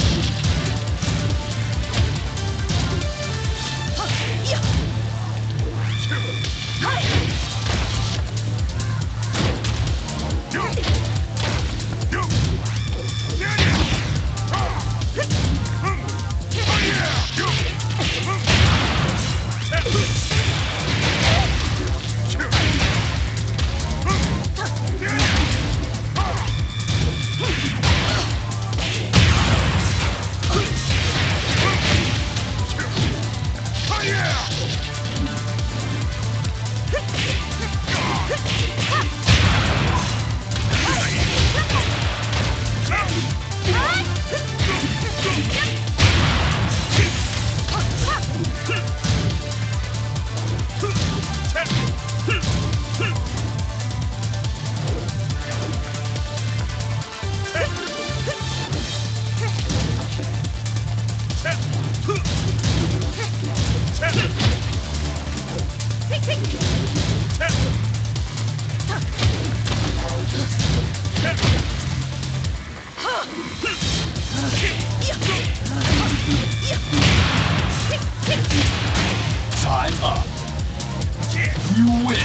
Time up. You win.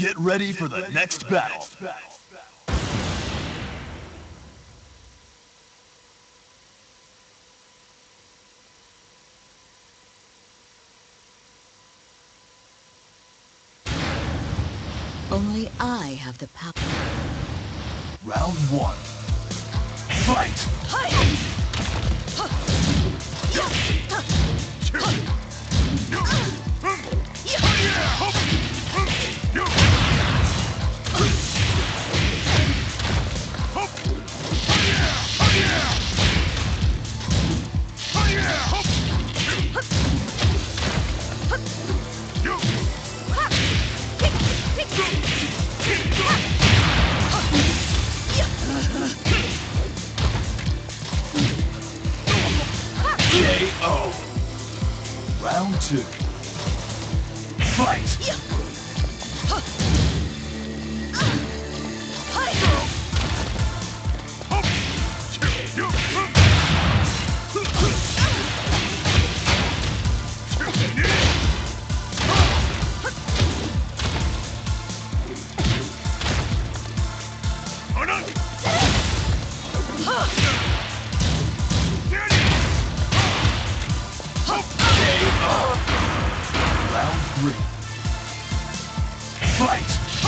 Get ready for the next battle. Only I have the power. Round one. Fight! K O. Round two. Fight! Round three. Fight!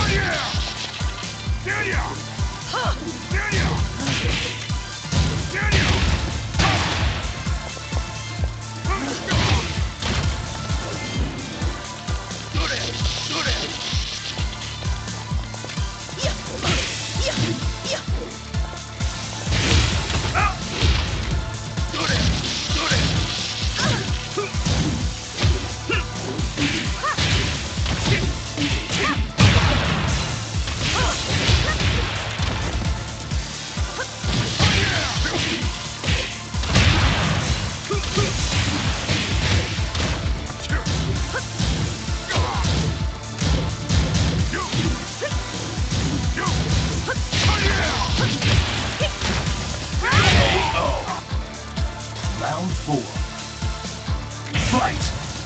Round four. Fight!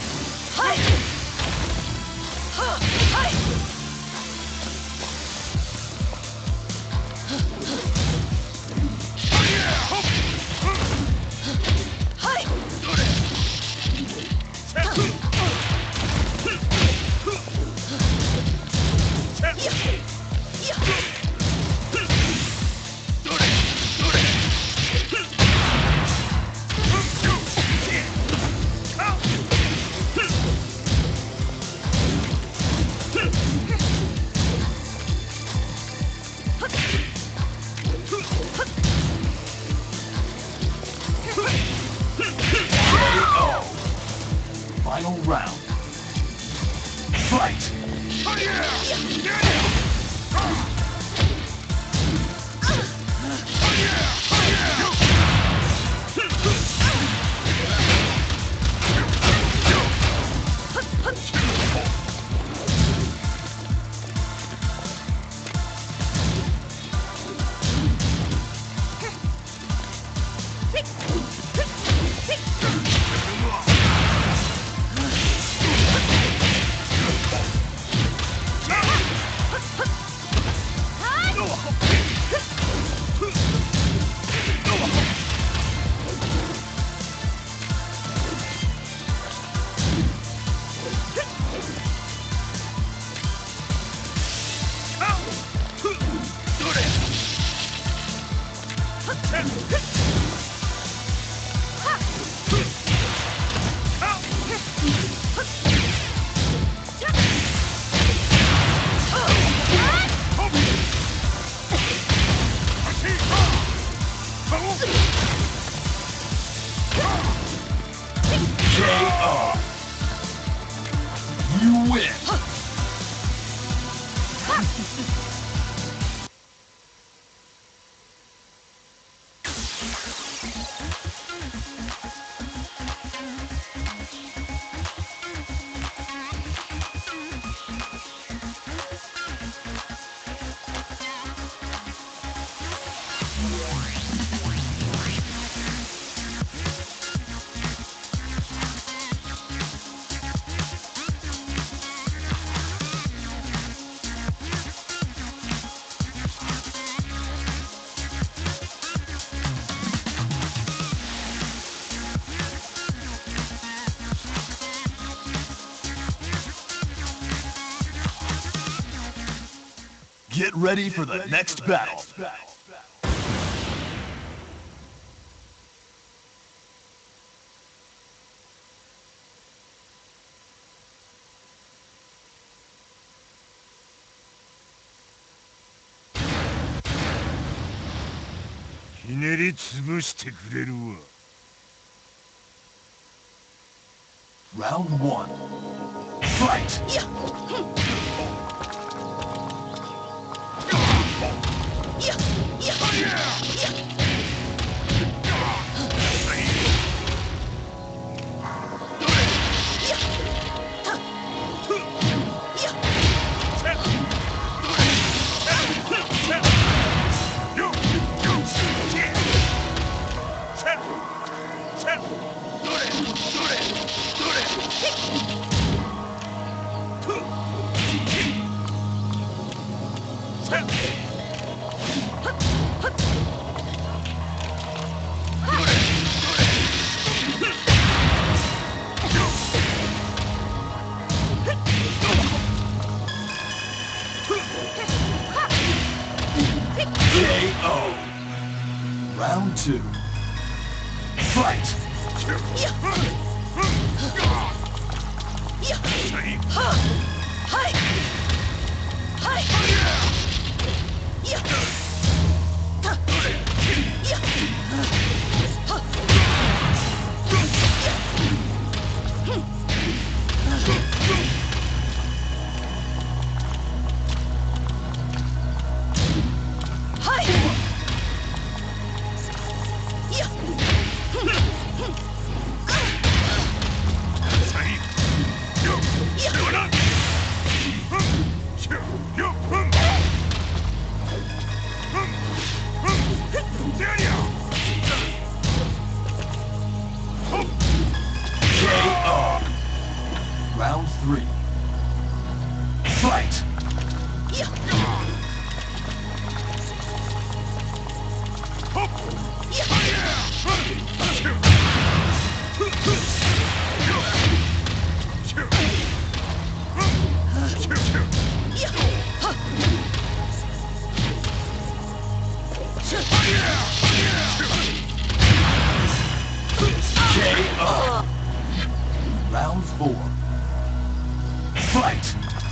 Final round. Fight! K O. You win. Get ready for the next battle. Round one. Fight! Yeah. K O. Round two. Fight! Round three. Fight! K O. Round four. Fight!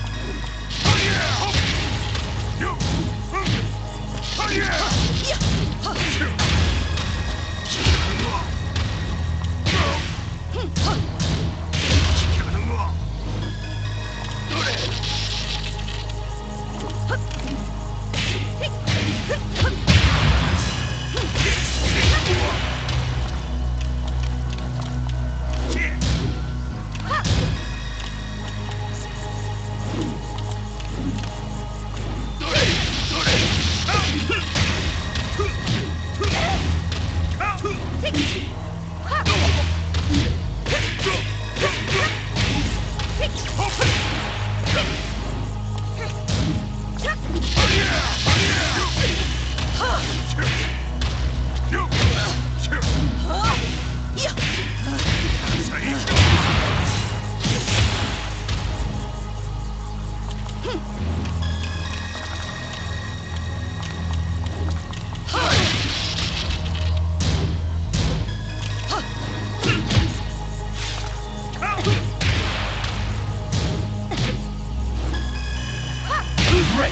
Great!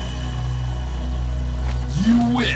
You win!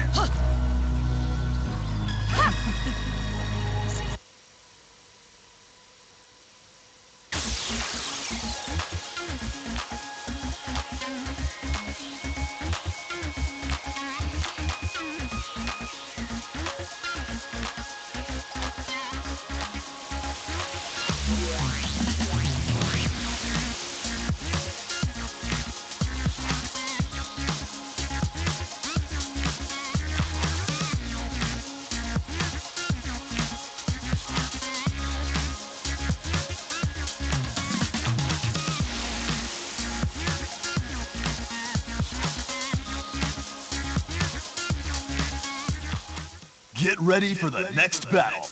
Get ready for the next battle.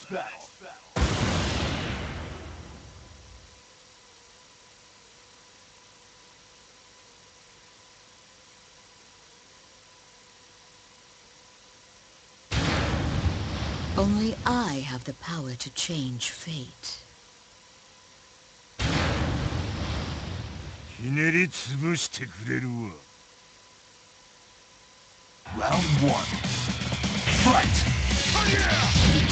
Only I have the power to change fate. ひねり潰してくれるわ。 Round one. Fight! Oh, yeah!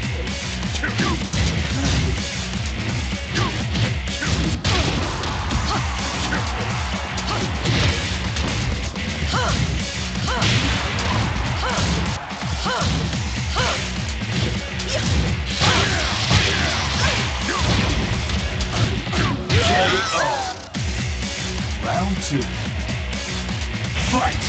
Round two. Fight!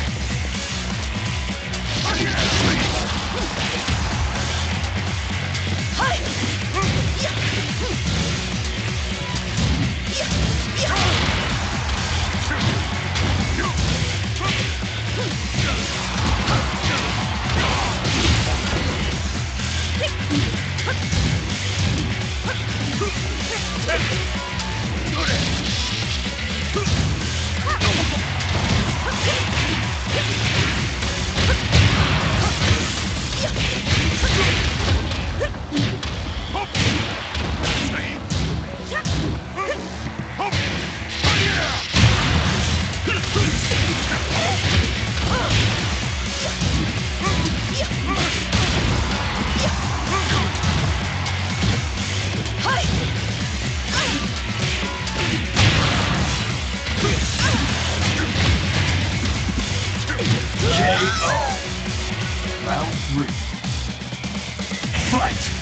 Round three. Fight!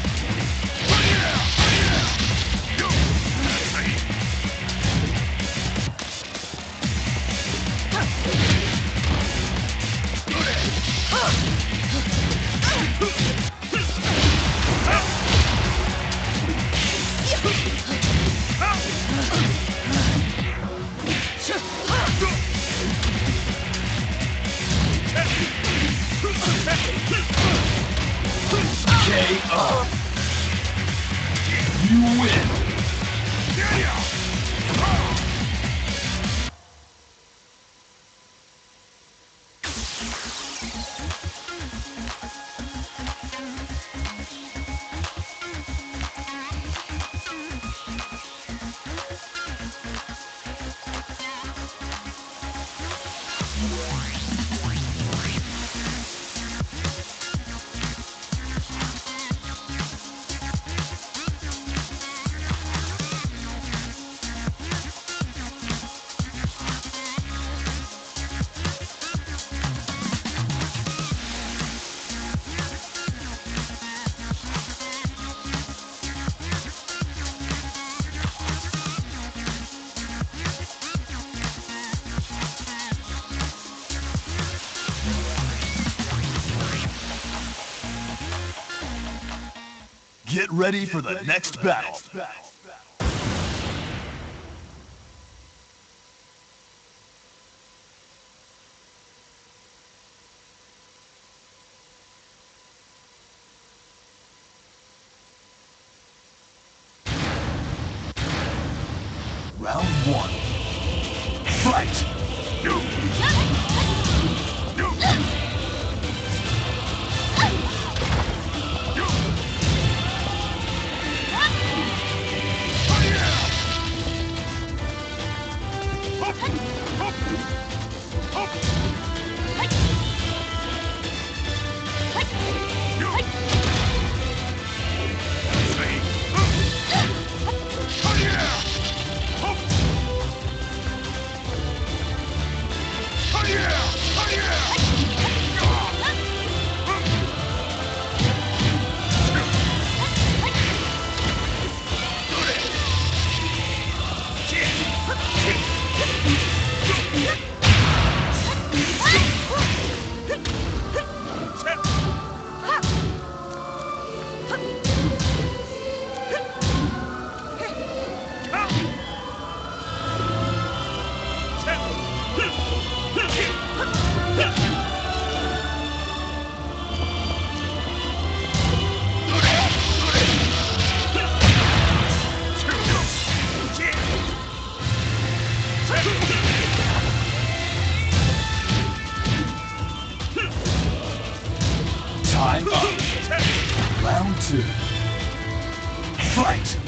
K O. You win. Get ready for the next battle. Round one. Fight! soon. Fight!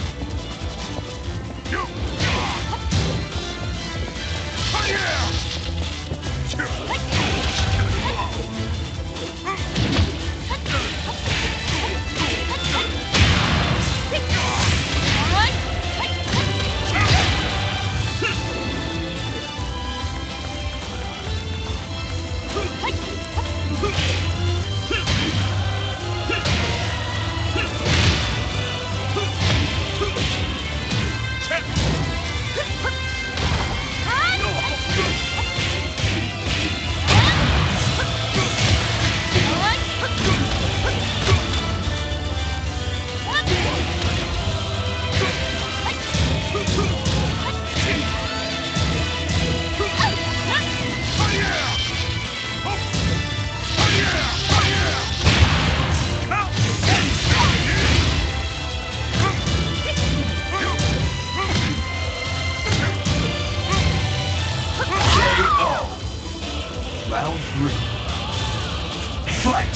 Round three. Fight!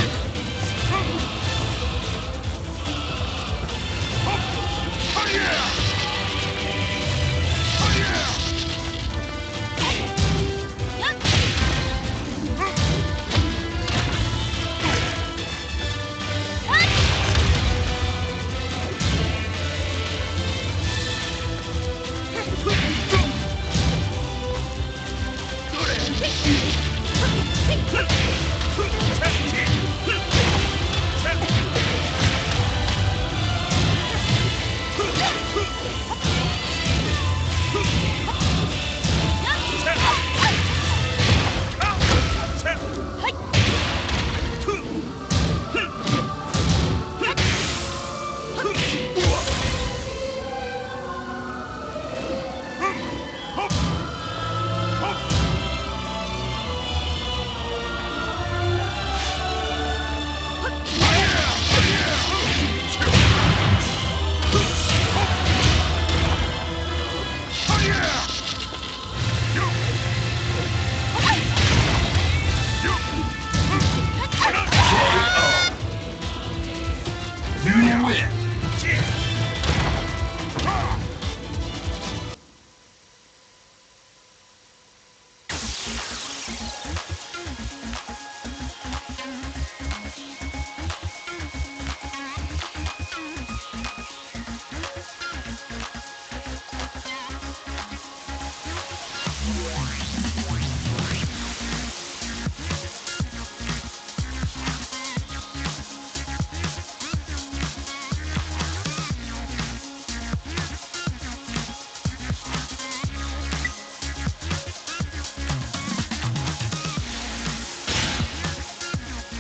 You win.